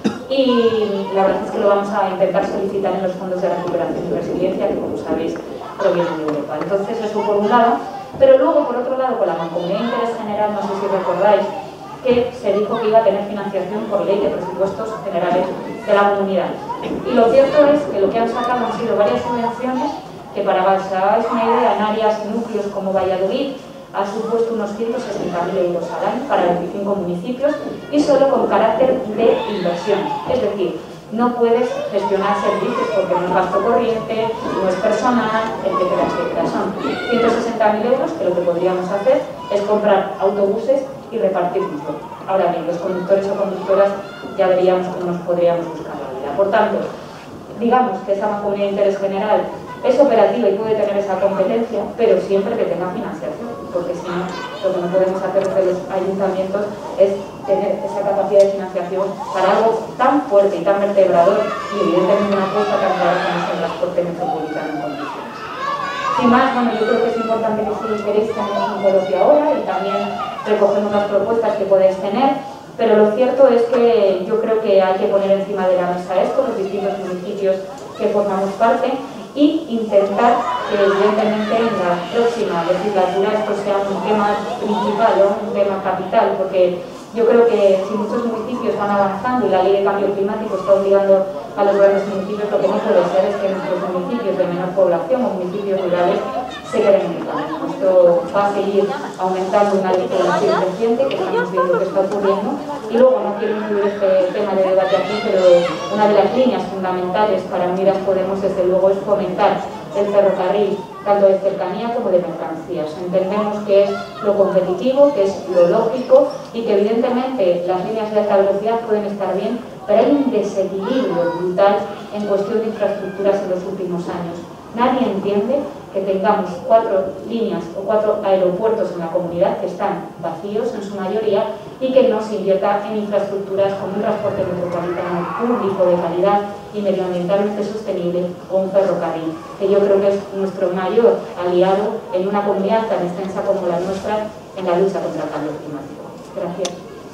y la verdad es que lo vamos a intentar solicitar en los fondos de recuperación y resiliencia, que como sabéis provienen de Europa. Entonces eso por un lado, pero luego por otro lado con la Mancomunidad de Interés General, no sé si recordáis, que se dijo que iba a tener financiación por ley de presupuestos generales de la comunidad. Y lo cierto es que lo que han sacado han sido varias subvenciones que, para que os hagáis una idea, en áreas y núcleos como Valladolid ha supuesto unos ciento sesenta mil euros al año para veinticinco municipios y solo con carácter de inversión. Es decir, no puedes gestionar servicios porque no es gasto corriente, no es personal, etcétera, etcétera. Son ciento sesenta mil euros que lo que podríamos hacer es comprar autobuses y repartirlos. Ahora bien, los conductores o conductoras ya veríamos cómo nos podríamos buscar la vida. Por tanto, digamos que esa Mancomunidad de Interés General es operativa y puede tener esa competencia, pero siempre que tenga financiación, porque si no, lo que no podemos hacer desde los ayuntamientos es tener esa capacidad de financiación para algo tan fuerte y tan vertebrador y evidentemente una apuesta tan clara como es el transporte metropolitano en condiciones. Sin más, bueno, yo creo que es importante que si queréis tenemos un coloquio ahora y también recogemos las propuestas que podéis tener, pero lo cierto es que yo creo que hay que poner encima de la mesa esto, los distintos municipios que formamos parte, y intentar que evidentemente en la próxima legislatura esto sea un tema principal, ¿no? Un tema capital, porque yo creo que si muchos municipios van avanzando y la ley de cambio climático está obligando a los grandes municipios, lo que no puede ser es que nuestros municipios de menor población o municipios rurales se queden en el camino. Esto va a seguir aumentando una población creciente, que estamos viendo que está ocurriendo, y luego no quiero incluir este tema de debate aquí, pero una de las líneas fundamentales para Unidas Podemos desde luego es fomentar el ferrocarril, tanto de cercanía como de mercancías. Entendemos que es lo competitivo, que es lo lógico y que evidentemente las líneas de alta velocidad pueden estar bien, pero hay un desequilibrio brutal en cuestión de infraestructuras en los últimos años. Nadie entiende que tengamos cuatro líneas o cuatro aeropuertos en la comunidad que están vacíos en su mayoría y que no se invierta en infraestructuras como un transporte metropolitano público de calidad y medioambientalmente sostenible o un ferrocarril, que yo creo que es nuestro mayor aliado en una comunidad tan extensa como la nuestra en la lucha contra el cambio climático. Gracias.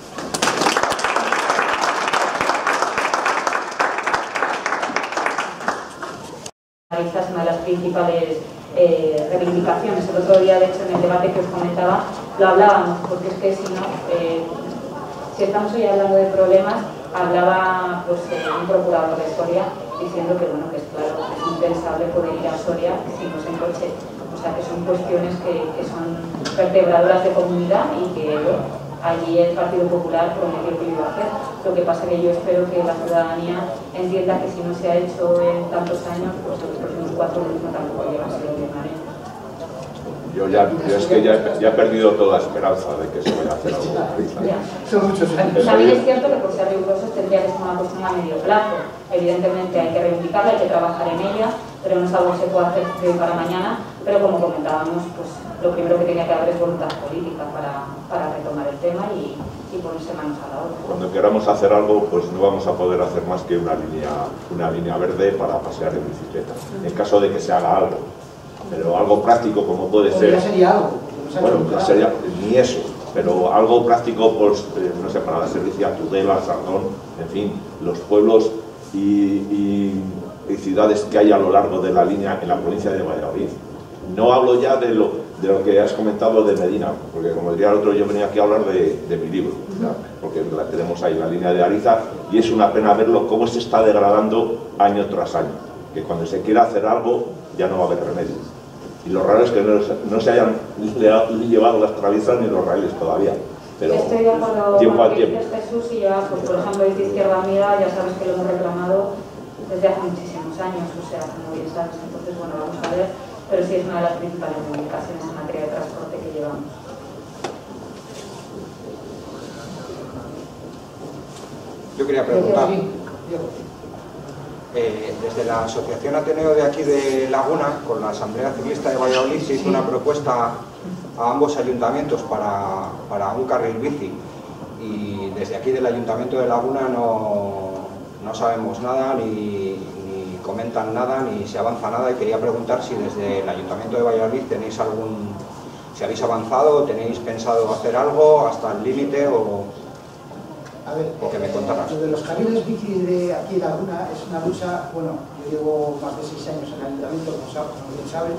Esta es una de las principales eh, reivindicaciones. El otro día, de hecho, en el debate que os comentaba, lo hablábamos, porque es que si no, eh, si estamos hoy hablando de problemas, hablaba pues, eh, un procurador de Soria diciendo que, bueno, que es claro, es impensable poder ir a Soria si no es en coche. O sea, que son cuestiones que, que son vertebradoras de comunidad y que, bueno, allí el Partido Popular prometió que lo iba a hacer. Lo que pasa que yo espero que la ciudadanía entienda que si no se ha hecho en tantos años, pues en los próximos cuatro mismos tampoco llega a ser gobernaré. Yo ya, yo es que ya, ya he perdido toda esperanza de que se vaya a hacer algo. Son muchos años. También es cierto que por ser rigurosos tendría que ser una cuestión a medio plazo. Evidentemente hay que reivindicarla, hay que trabajar en ella, pero no es algo que se pueda hacer de hoy para mañana. Pero como comentábamos, pues lo primero que tenía que haber es voluntad política para, para retomar el tema y, y ponerse manos a la obra. Cuando queramos hacer algo, pues no vamos a poder hacer más que una línea, una línea verde para pasear en bicicleta, en caso de que se haga algo. Pero algo práctico como puede ser... Ya sería algo. Bueno, no sería ni eso, pero algo práctico, pues, eh, no sé, para dar servicio a Tudela, Sardón, en fin, los pueblos y, y, y ciudades que hay a lo largo de la línea en la provincia de Valladolid. No hablo ya de lo, de lo que has comentado de Medina, porque como diría el otro, yo venía aquí a hablar de, de mi libro, ¿ya? Porque la tenemos ahí, la línea de Ariza, y es una pena verlo cómo se está degradando año tras año, que cuando se quiera hacer algo ya no va a haber remedio. Y lo raro es que no, no se hayan llevado las traviesas ni los raíles todavía. Pero estoy de acuerdo tiempo con al lo que tiempo. dices, Jesús, y ya, pues, por ejemplo, desde Izquierda Unida ya sabes que lo hemos reclamado desde hace muchísimos años, o sea, como bien sabes. Entonces, bueno, vamos a ver, pero sí es una de las principales reivindicaciones en materia de transporte que llevamos. Yo quería preguntar, eh, desde la Asociación Ateneo de aquí de Laguna, con la Asamblea Ciclista de Valladolid, se hizo una propuesta a ambos ayuntamientos para, para un carril bici, y desde aquí del Ayuntamiento de Laguna no, no sabemos nada, ni, ni comentan nada, ni se avanza nada, y quería preguntar si desde el Ayuntamiento de Valladolid tenéis algún, si habéis avanzado, tenéis pensado hacer algo hasta el límite, o... A ver, porque me contarás. Lo de los carriles bici de aquí de Laguna es una lucha, bueno, yo llevo más de seis años en el ayuntamiento, como, sabes, como bien sabes,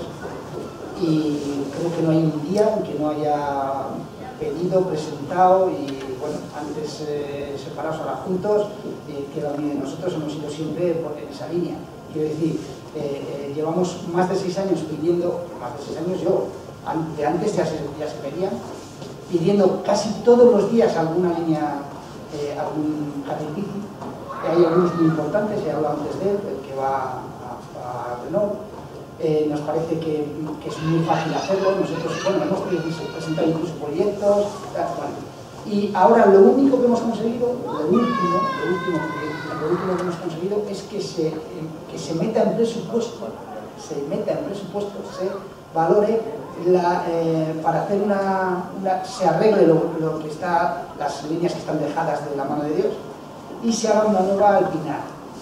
y creo que no hay un día en que no haya pedido, presentado, y bueno, antes eh, separados ahora juntos, eh, que nosotros hemos ido siempre por en esa línea. Quiero decir, eh, eh, llevamos más de seis años pidiendo, más de seis años yo, de antes ya se, ya se pedían, pidiendo casi todos los días alguna línea, Eh, algún carril bici. Hay algunos muy importantes, he hablado antes de él, el que va a, a Renault. Eh, nos parece que, que es muy fácil hacerlo. Nosotros, bueno, hemos presentado incluso proyectos, tal, bueno. Y ahora lo único que hemos conseguido, lo último, lo último, lo último que hemos conseguido es que se, que se meta en presupuesto, se meta en presupuesto, se valore La, eh, para hacer una, una se arregle lo, lo que está, las líneas que están dejadas de la mano de Dios, y se haga una nueva al Pinar.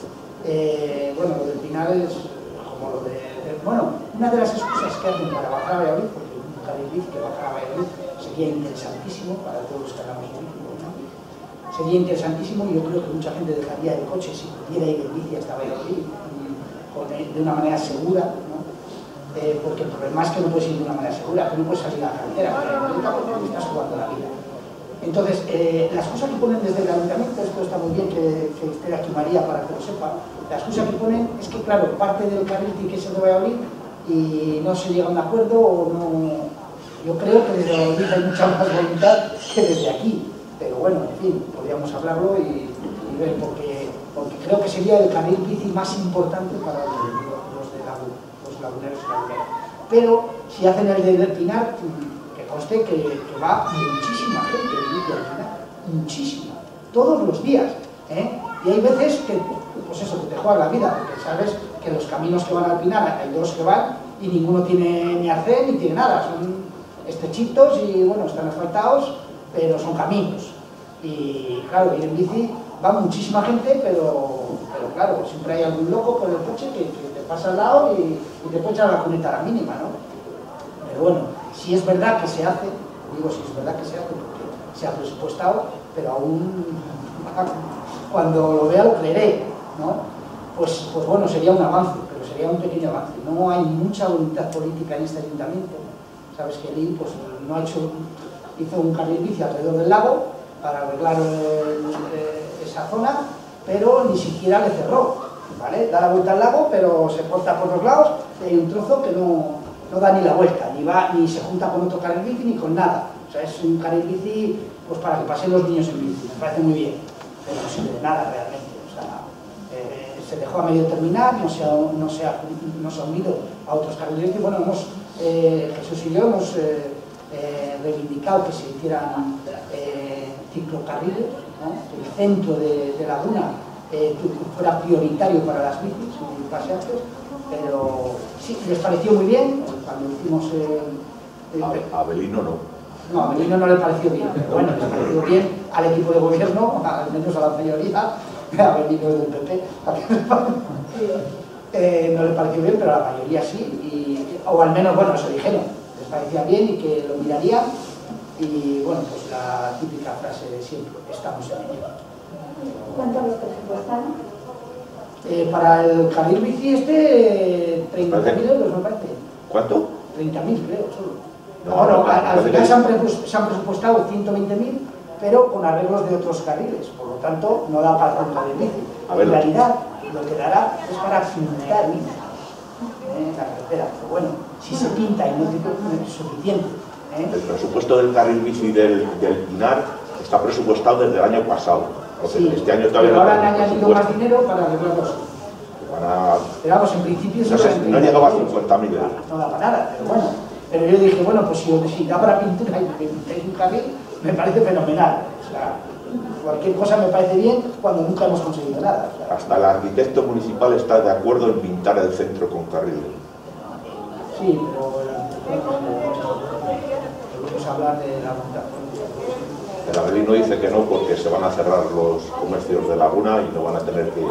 Eh, bueno, lo del Pinar es como lo de, de bueno, una de las excusas que hacen para bajar a Valladolid, porque un carril bici que bajar a Valladolid sería interesantísimo para todos los que hagamos bici, ¿no? Sería interesantísimo, y yo creo que mucha gente dejaría el coche si pudiera ir en bici hasta Valladolid de una manera segura, ¿no? Eh, porque el problema es que no puedes ir de una manera segura, que no puedes salir a la carretera, porque estás jugando la vida. Entonces, eh, la excusa que ponen desde el ayuntamiento, esto está muy bien que, que esté aquí María para que lo sepa, la excusa que ponen es que, claro, parte del carril tiene que ser de Valladolid y no se llega a un acuerdo, o no... Yo creo que desde Valladolid hay mucha más voluntad que desde aquí, pero bueno, en fin, podríamos hablarlo y, y ver, porque, porque creo que sería el carril bici más importante para los, los de Laguna. Laguneros, pero si hacen el de Pinar, que conste que, que va muchísima gente de Pinar, muchísima, todos los días, ¿eh? Y hay veces que, pues eso, que te juegas la vida, porque sabes que los caminos que van al Pinar, hay dos que van y ninguno tiene ni arcén ni tiene nada, son estrechitos y bueno, están asfaltados, pero son caminos. Y claro, ir en bici va muchísima gente, pero, pero claro, siempre hay algún loco con el coche que, que te pasa al lado y, y te puede echar la cuneta a la mínima, ¿no? Pero bueno, si es verdad que se hace, digo si es verdad que se hace porque se ha presupuestado, pero aún cuando lo vea lo creeré, ¿no? Pues, pues bueno, sería un avance, pero sería un pequeño avance. No hay mucha voluntad política en este ayuntamiento. Sabes que Lil pues, no ha hecho, hizo un carril bici alrededor del lago para arreglar el, el, esa zona, pero ni siquiera le cerró, ¿vale? Da la vuelta al lago, pero se corta por los lados y hay un trozo que no, no da ni la vuelta, ni va ni se junta con otro carril bici ni con nada. O sea, es un carril bici pues, para que pasen los niños en bici, me parece muy bien, pero no sirve de nada realmente. O sea, eh, se dejó a medio terminar, no se ha, no se ha, no se ha unido a otros carriles bici. Bueno, hemos eh, Jesús y yo hemos eh, eh, reivindicado que se hicieran eh, ciclocarriles, ¿no? Que el centro de, de Laguna eh, fuera prioritario para las bicis y paseantes, pero sí, les pareció muy bien cuando hicimos el... el a, a Abelino no. No, a Abelino no le pareció bien, pero bueno, le pareció bien al equipo de gobierno, al menos a la mayoría, a Abelino del P P, eh, no le pareció bien, pero a la mayoría sí, y, o al menos, bueno, eso dijeron, les parecía bien y que lo mirarían, y bueno, pues la típica frase de siempre, estamos en ello. ¿Cuánto habéis presupuestado? Eh, para el carril bici este, treinta mil euros me parece. ¿Cuánto? treinta mil creo, solo. No, Bueno, no, al, al no, final no. se han, prepus- se han presupuestado ciento veinte mil, pero con arreglos de otros carriles, por lo tanto no da para tanto de bici. A ver, en realidad lo que dará es para pintar bici eh, la carretera, pero bueno, si se pinta y no es suficiente. ¿eh? El presupuesto del carril bici del, del Pinar está presupuestado desde el año pasado. Entonces, Sí, este año todavía pero no ahora han tenemos añadido presupuesto. más dinero para arreglarlos. Van a- Pero vamos, en principio No sé, son no llegaba a treinta mil. cincuenta mil euros. No da para nada, pero bueno. Pero yo dije, bueno, pues si, si da para pintura y pintéis un carril, me parece fenomenal. O sea, cualquier cosa me parece bien cuando nunca hemos conseguido nada. O sea, Hasta el arquitecto municipal está de acuerdo en pintar el centro con carriles. sí, pero podemos hablar de la ruta. El Abelino dice que no porque se van a cerrar los comercios de Laguna y no van a tener que...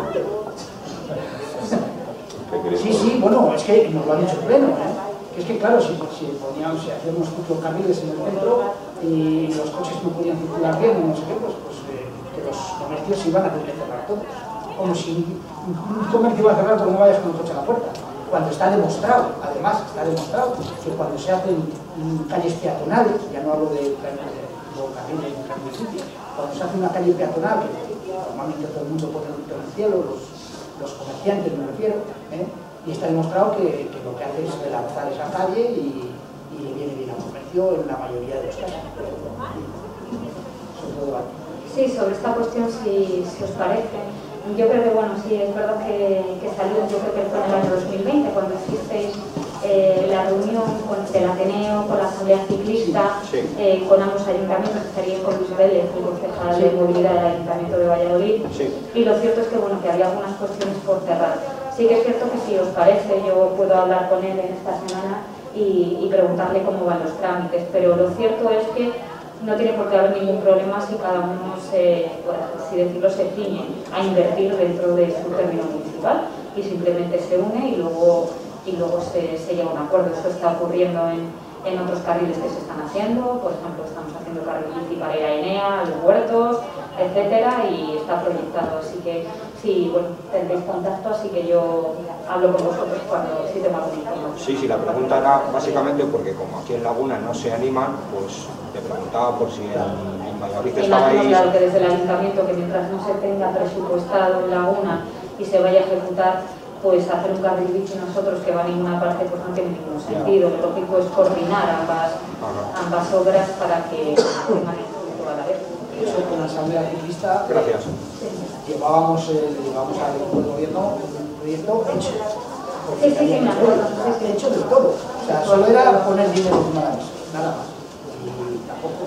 ¿Qué queréis? Sí, sí, bueno, es que nos lo han dicho en pleno, ¿eh? Que es que claro, si, si poníamos, si hacíamos carriles en el centro y los coches no podían circular bien o no sé qué, pues, pues eh, que los comercios se iban a tener que cerrar todos. Como si un comercio iba a cerrar porque no vayas con el coche a la puerta. Cuando está demostrado, además está demostrado que cuando se hacen mm, calles peatonales, ya no hablo de, de, de, de carriles, de carriles sitios, cuando se hace una calle peatonal, que normalmente todo el mundo pone el grito en el cielo, los, los comerciantes me refiero, ¿eh? Y está demostrado que, que lo que hace es relanzar esa calle y, y le viene bien al comercio en la mayoría de los casos. Sobre todo aquí. Sí, sobre esta cuestión, si, si os parece, yo creo que, bueno, sí, es verdad que, que salió, yo creo que fue en el año dos mil veinte, cuando hicisteis eh, la reunión con el Ateneo, con la Asamblea Ciclista, Sí. eh, con ambos ayuntamientos, que estaría con Luis Vélez, el concejal Sí. de movilidad del Ayuntamiento de Valladolid, Sí. y lo cierto es que, bueno, que había algunas cuestiones por cerrar. Sí que es cierto que si os parece, yo puedo hablar con él en esta semana y, y preguntarle cómo van los trámites, pero lo cierto es que no tiene por qué haber ningún problema si cada uno se, por así decirlo, se ciñe a invertir dentro de su término municipal y simplemente se une y luego, y luego se, se llega a un acuerdo. Esto está ocurriendo en, en otros carriles que se están haciendo, por ejemplo, estamos haciendo carril bici para ir a Enea, a los huertos, etcétera, y está proyectado, así que sí, bueno, tendréis contacto, así que yo hablo con vosotros cuando si tengo alguna información. Sí, sí, la pregunta era básicamente porque como aquí en Laguna no se animan, pues te preguntaba por si en, en Valladolid estaba Imagino, ahí... claro, que desde el ayuntamiento, que mientras no se tenga presupuestado en Laguna y se vaya a ejecutar, pues hacer un carril bici nosotros que va a ninguna parte, pues no tiene ningún sentido. Lo lógico es coordinar ambas, ambas obras para que tengan éxito a la vez. Eso con la Asamblea Ciclista eh, Gracias. llevábamos, el, llevábamos al equipo de gobierno un proyecto hecho. Sí, sí, sí, me acuerdo. Sí, sí. Hecho de todo. O sea, solo era poner dinero encima de la mesa, nada más. Y tampoco.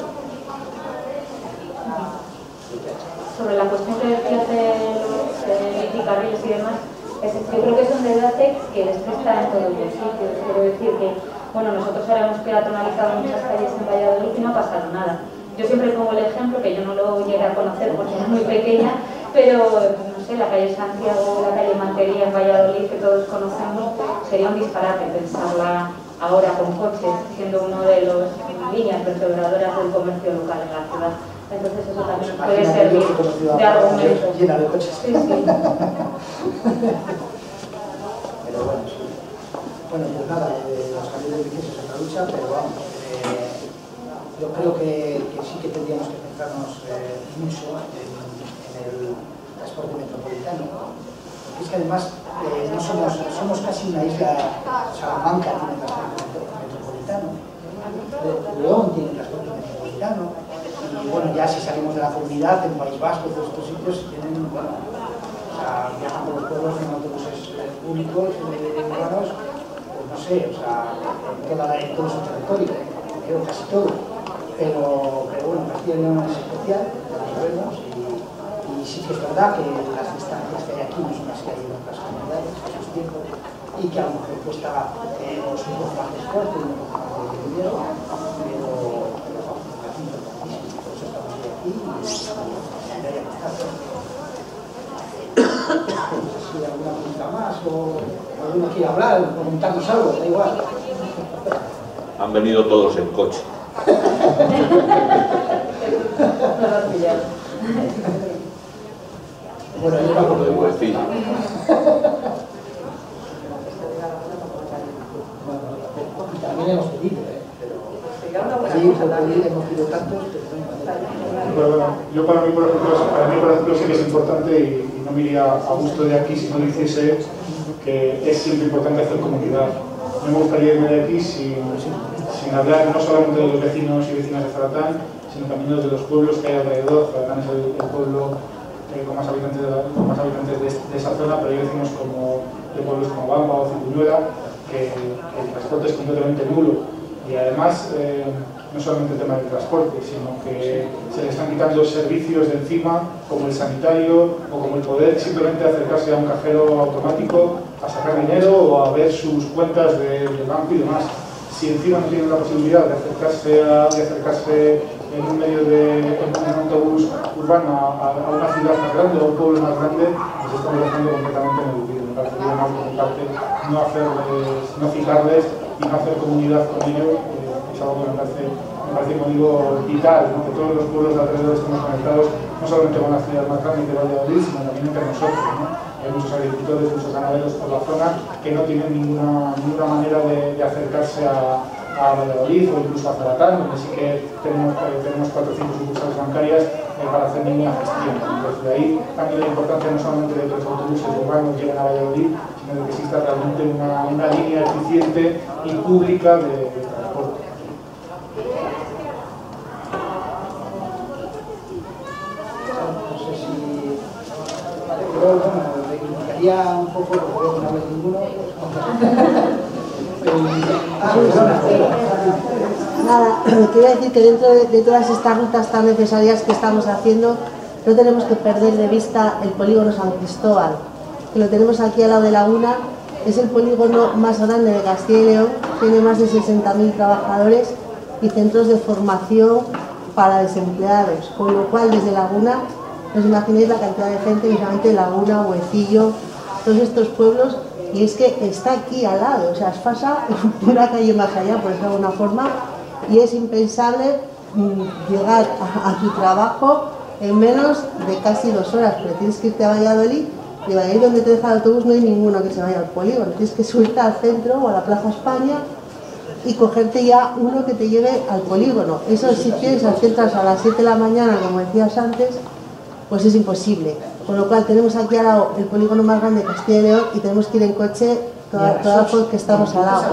Sobre la cuestión que decías de los eh, bicicarriles y demás, es, yo creo que es un debate que después está en todos los sitios. Quiero decir que, bueno, nosotros ahora hemos peatonalizado muchas calles en Valladolid y no ha pasado nada. Yo siempre pongo el ejemplo, que yo no lo llegué a conocer porque era muy pequeña, pero, no sé, la calle Santiago, la calle Mantería en Valladolid, que todos conocemos, sería un disparate pensarla ahora con coches, siendo uno de los líneas vertebradoras del comercio local en la ciudad. Entonces eso también nos puede Imagínate servir yo como ciudad de argumento. llena de coches. Sí, sí. Pero bueno, sí. Bueno, pues nada, eh, los carriles bicis es una lucha, pero vamos, eh, yo creo que, que sí que tendríamos que centrarnos eh, mucho en, en el transporte metropolitano. Porque es que además eh, no somos, somos casi una isla. Salamanca tiene transporte metropolitano, León tiene transporte metropolitano, y bueno, ya si salimos de la comunidad, en País Vasco, todos estos sitios tienen, bueno, o sea, viajan por los pueblos en autobuses públicos, urbanos, pues no sé, o sea, en, toda la, en todo su territorio, creo casi todo, pero, pero bueno, Castilla y León es especial, ya lo sabemos, y, y sí que es verdad que las distancias que hay aquí no son las que hay en otras comunidades, eso es cierto, y que a lo mejor cuesta eh, pues, un poco más de esfuerzo y un poco más de dinero, pero, pero vamos, aquí es importantísimo, por eso estamos aquí y me haya gustado. No sé si hay alguna pregunta más o alguno quiere hablar o comentarnos algo, da igual. Han venido todos en coche. Bueno, yo Algo de huecillo. Y también hemos pedido, ¿eh? Pero sí, por pedir hemos pedido tantos, pero bueno, yo para mí, por ejemplo, para mí, por ejemplo, sí que es importante y, y no me iría a gusto de aquí si no lo hiciese, que es siempre importante hacer comunidad. No me gustaría irme de aquí sin, sin hablar no solamente de los vecinos y vecinas de Zaratán, sino también de los pueblos que hay alrededor. Zaratán es el, el pueblo eh, con más habitantes, de, la, con más habitantes de, de esa zona, pero hay vecinos como, de pueblos como Bamba o Cipuñuela, que, que el transporte es completamente nulo. Y además, eh, no solamente el tema del transporte, sino que se le están quitando servicios de encima, como el sanitario o como el poder simplemente acercarse a un cajero automático a sacar dinero o a ver sus cuentas de, de banco y demás. Si encima no tienen la posibilidad de acercarse, a, de acercarse en un medio de en un autobús urbano a, a una ciudad más grande o a un pueblo más grande, nos estamos dejando completamente en el olvido. Me parecería más por mi parte no hacerles, no fijarles y no hacer comunidad con ellos, eh, es algo que me parece, me parece como digo, vital, ¿no? Que todos los pueblos de alrededor estemos conectados, no solamente con la ciudad más grande de Valladolid, sino también entre nosotros, ¿no? Hay muchos agricultores, muchos ganaderos por la zona que no tienen ninguna, ninguna manera de, de acercarse a, a Valladolid o incluso a Zaratán, donde sí que tenemos, eh, tenemos cuatro o cinco sucursales bancarias eh, para hacer ninguna gestión. Entonces, de ahí también la importancia no solamente de que los autobuses urbanos lleguen a Valladolid, sino de que exista realmente una, una línea eficiente y pública de, de transporte. no sé si... Pero bueno, reivindicaría un poco, porque veo que no habéis ninguno. Ah, perdona. Nada, quiero decir que dentro de, de todas estas rutas tan necesarias que estamos haciendo, no tenemos que perder de vista el polígono San Cristóbal, que lo tenemos aquí al lado de Laguna. Es el polígono más grande de Castilla y León, tiene más de sesenta mil trabajadores y centros de formación para desempleados, con lo cual desde Laguna, os imagináis la cantidad de gente, solamente Laguna, Huecillo, todos estos pueblos, y es que está aquí al lado, o sea, es pasa una calle más allá, por decirlo de alguna forma, y es impensable mmm, llegar a, a tu trabajo en menos de casi dos horas, pero tienes que irte a Valladolid, y Valladolid donde te deja el autobús no hay ninguno que se vaya al polígono, tienes que subirte al centro o a la Plaza España y cogerte ya uno que te lleve al polígono. Eso si piensas que entras a las siete de la mañana, como decías antes, pues es imposible. Con lo cual tenemos aquí al lado el polígono más grande de Castilla y León y tenemos que ir en coche toda, toda la que estamos al lado.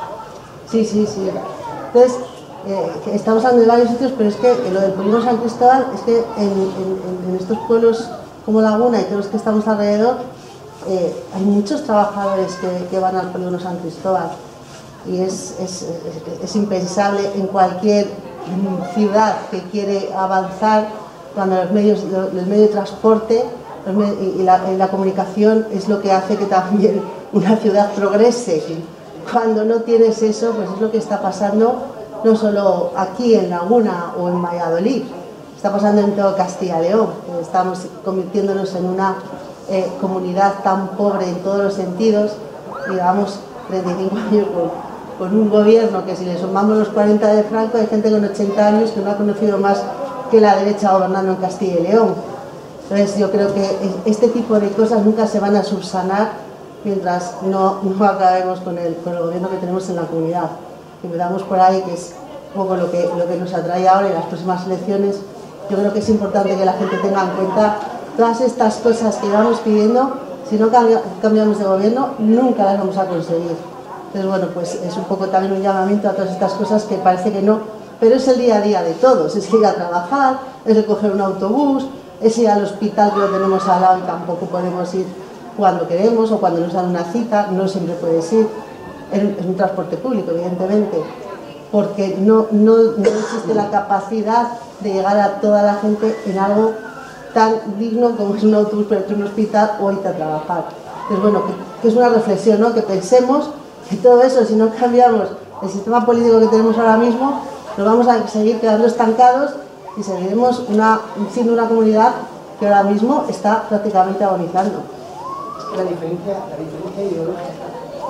Sí, sí, sí. Entonces, eh, estamos hablando de varios sitios, pero es que lo del polígono San Cristóbal es que en, en, en estos pueblos como Laguna y todos los que estamos alrededor, eh, hay muchos trabajadores que, que van al polígono San Cristóbal y es, es, es, es impensable en cualquier ciudad que quiere avanzar cuando los medios, el medio de transporte los medios, y, la, y la comunicación es lo que hace que también una ciudad progrese. Cuando no tienes eso, pues es lo que está pasando no solo aquí en Laguna o en Valladolid, está pasando en todo Castilla y León. Estamos convirtiéndonos en una eh, comunidad tan pobre en todos los sentidos, llevamos treinta y cinco años con, con un gobierno que si le sumamos los cuarenta de Franco, hay gente con ochenta años que no ha conocido más que la derecha gobernando en Castilla y León. Entonces yo creo que este tipo de cosas nunca se van a subsanar mientras no, no acabemos con el, con el gobierno que tenemos en la comunidad. Que veamos por ahí, que es un poco lo que, lo que nos atrae ahora en las próximas elecciones. Yo creo que es importante que la gente tenga en cuenta todas estas cosas que vamos pidiendo. Si no cambiamos de gobierno, nunca las vamos a conseguir. Entonces, bueno, pues es un poco también un llamamiento a todas estas cosas que parece que no, pero es el día a día de todos. Es ir a trabajar, es de coger un autobús, es ir al hospital que lo tenemos al lado y tampoco podemos ir cuando queremos o cuando nos dan una cita, no siempre puedes ir. en, en un transporte público, evidentemente, porque no, no, no existe la capacidad de llegar a toda la gente en algo tan digno como es un autobús para ir a un hospital o irte a trabajar. Entonces, bueno, que, que es una reflexión, ¿no? Que pensemos que todo eso, si no cambiamos el sistema político que tenemos ahora mismo, nos vamos a seguir quedando estancados y seguiremos una, siendo una comunidad que ahora mismo está prácticamente agonizando. Es que la diferencia, la diferencia ideológica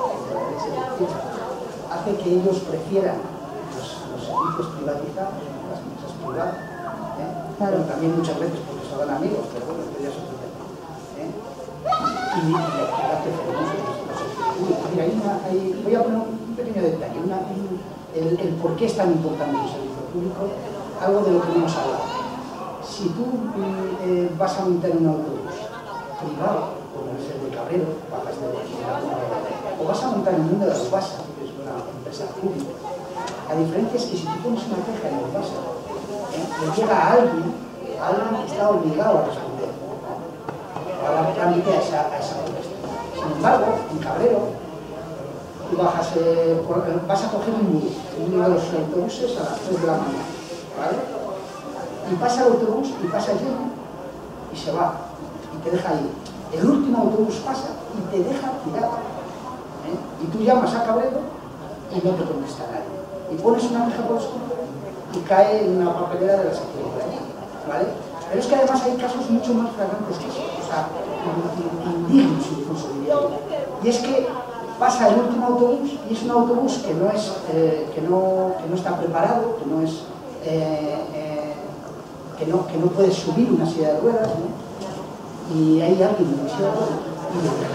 hace que ellos prefieran los, los servicios privatizados, las empresas privadas, ¿eh? Claro. Bueno, también muchas veces porque se hagan amigos, pero bueno, esto ya es otro tema, ¿eh? Y, y la actividad preferimos los servicios públicos. Mira, hay una, hay, voy a poner un pequeño detalle, una, el, el por qué es tan importante el servicio público, algo de lo que no hemos hablado. Si tú eh, vas a montar un autobús privado, como es el de Cabrero, bajas de la o vas a montar en uno de las Ubasa, que es una empresa pública, la diferencia es que si tú pones una queja en la Ubasa, ¿eh? le llega a alguien, a alguien que está obligado a responder, a dar trámite a esa, a esa protesta. Sin embargo, en Cabrero, tú bajas, eh, por, vas a coger un bus, uno de los autobuses a las tres de la mañana, ¿vale? Y pasa el autobús y pasa lleno y se va y te deja ahí. El último autobús pasa y te deja tirado, ¿eh? Y tú llamas a Cabrero y no te contesta nadie y pones una queja por escrito y cae en una papelera de la Secretaría, ¿vale? Pero es que además hay casos mucho más flagrantes que eso, o sea, indignos incluso diría yo. Y es que pasa el último autobús y es un autobús que no, es, eh, que no, que no está preparado, que no es... Eh, eh, Que no, que no puedes subir una silla de ruedas, ¿no? Y hay alguien en la silla de ruedas y le deja,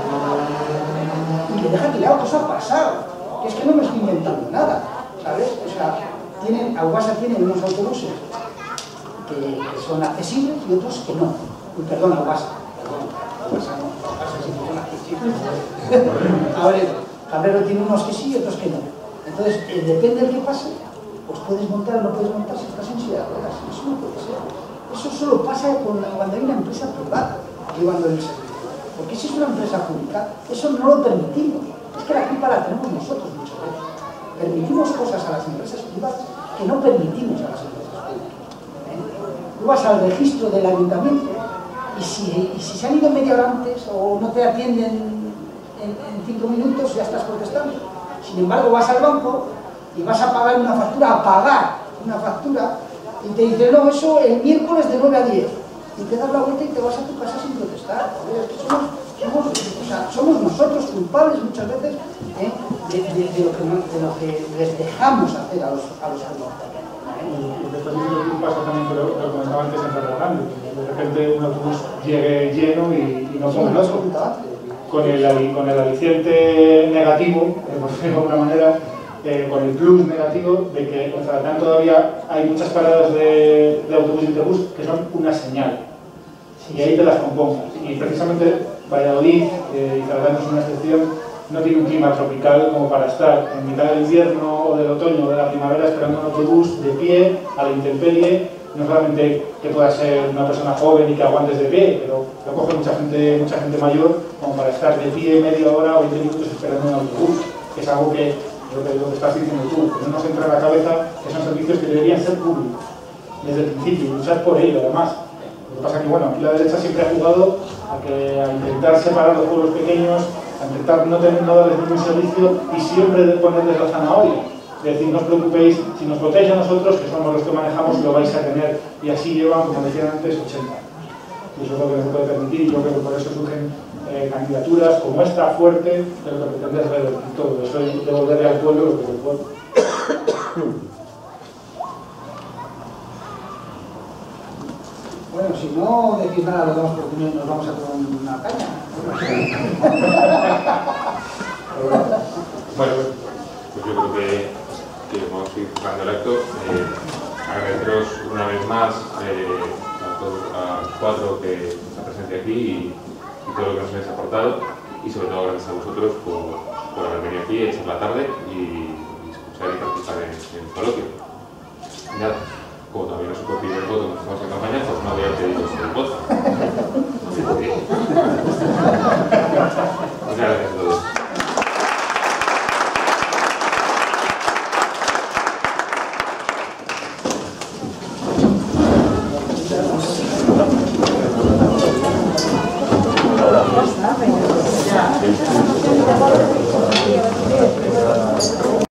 y le deja tirado, cosa ha pasado, que es que no me estoy inventando nada, ¿sabes? O sea, tienen, Aguasa tiene unos autobuses que, que son accesibles y otros que no. Uy, perdón, Aguasa, perdón, Aguasa no, Aguasa sí que son accesibles. A ver, Cabrero tiene unos que sí y otros que no. Entonces, eh, depende del que pase, pues puedes montar o no puedes montar si estás en silla de ruedas. Eso no puede ser. Eso solo pasa cuando hay una empresa privada llevando el servicio. Porque si es una empresa pública, eso no lo permitimos. Es que la culpa la tenemos nosotros muchas veces. Permitimos cosas a las empresas privadas que no permitimos a las empresas públicas. ¿Eh? Tú vas al registro del ayuntamiento y si, y si se han ido media hora antes o no te atienden en, en cinco minutos, ya estás protestando. Sin embargo, vas al banco y vas a pagar una factura, a pagar una factura, y te dicen, no, eso el miércoles de nueve a diez, y te das la vuelta y te vas a tu casa sin protestar. Joder, es que somos, somos, o sea, somos nosotros culpables muchas veces, ¿eh? de, de, de, lo que, de lo que les dejamos hacer a los a los alumnos. Lo que también pasa también, pero lo comentaba antes en Cerro Grande, que de repente un autobús llegue lleno y, y no ponga el otro. Con el, con el aliciente negativo, por decirlo de alguna manera, Eh, con el plus negativo de que en Zaratán todavía hay muchas paradas de, de autobús y autobús que son una señal y ahí te las compongas. Y precisamente Valladolid, eh, y Zaratán es una excepción, no tiene un clima tropical como para estar en mitad del invierno o del otoño o de la primavera esperando un autobús de pie a la intemperie. No solamente que pueda ser una persona joven y que aguantes de pie, pero lo coge mucha gente, mucha gente mayor como para estar de pie media hora o veinte minutos esperando un autobús, que es algo que Lo que, lo que estás diciendo tú, que no nos entra en la cabeza que son servicios que deberían ser públicos desde el principio, y luchar por ello además. Lo que pasa es que, bueno, aquí la derecha siempre ha jugado a, que, a intentar separar los pueblos pequeños, a intentar no, tener, no darles ningún servicio y siempre ponerles la zanahoria. Es decir, no os preocupéis, si nos protege a nosotros, que somos los que manejamos, lo vais a tener. Y así llevan, como decían antes, ochenta años. Y eso es lo que no se puede permitir, y yo creo que por eso surgen eh, candidaturas como esta fuerte, de lo que pretende es revertir todo eso y devolverle al pueblo lo que es del pueblo. Bueno, si no decís nada los dos, porque nos vamos a tomar una caña. Bueno, pues yo creo que, que vamos a ir cerrando el acto. Eh, agradeceros una vez más eh, a todos, a los cuatro que nuestra presencia aquí y, y todo lo que nos habéis aportado, y sobre todo gracias a vosotros por, por haber venido aquí, echar la tarde y, y escuchar y participar en, en el coloquio. Nada, como también os puedo pedir el voto cuando estamos en campaña, pues no había pedido el voto.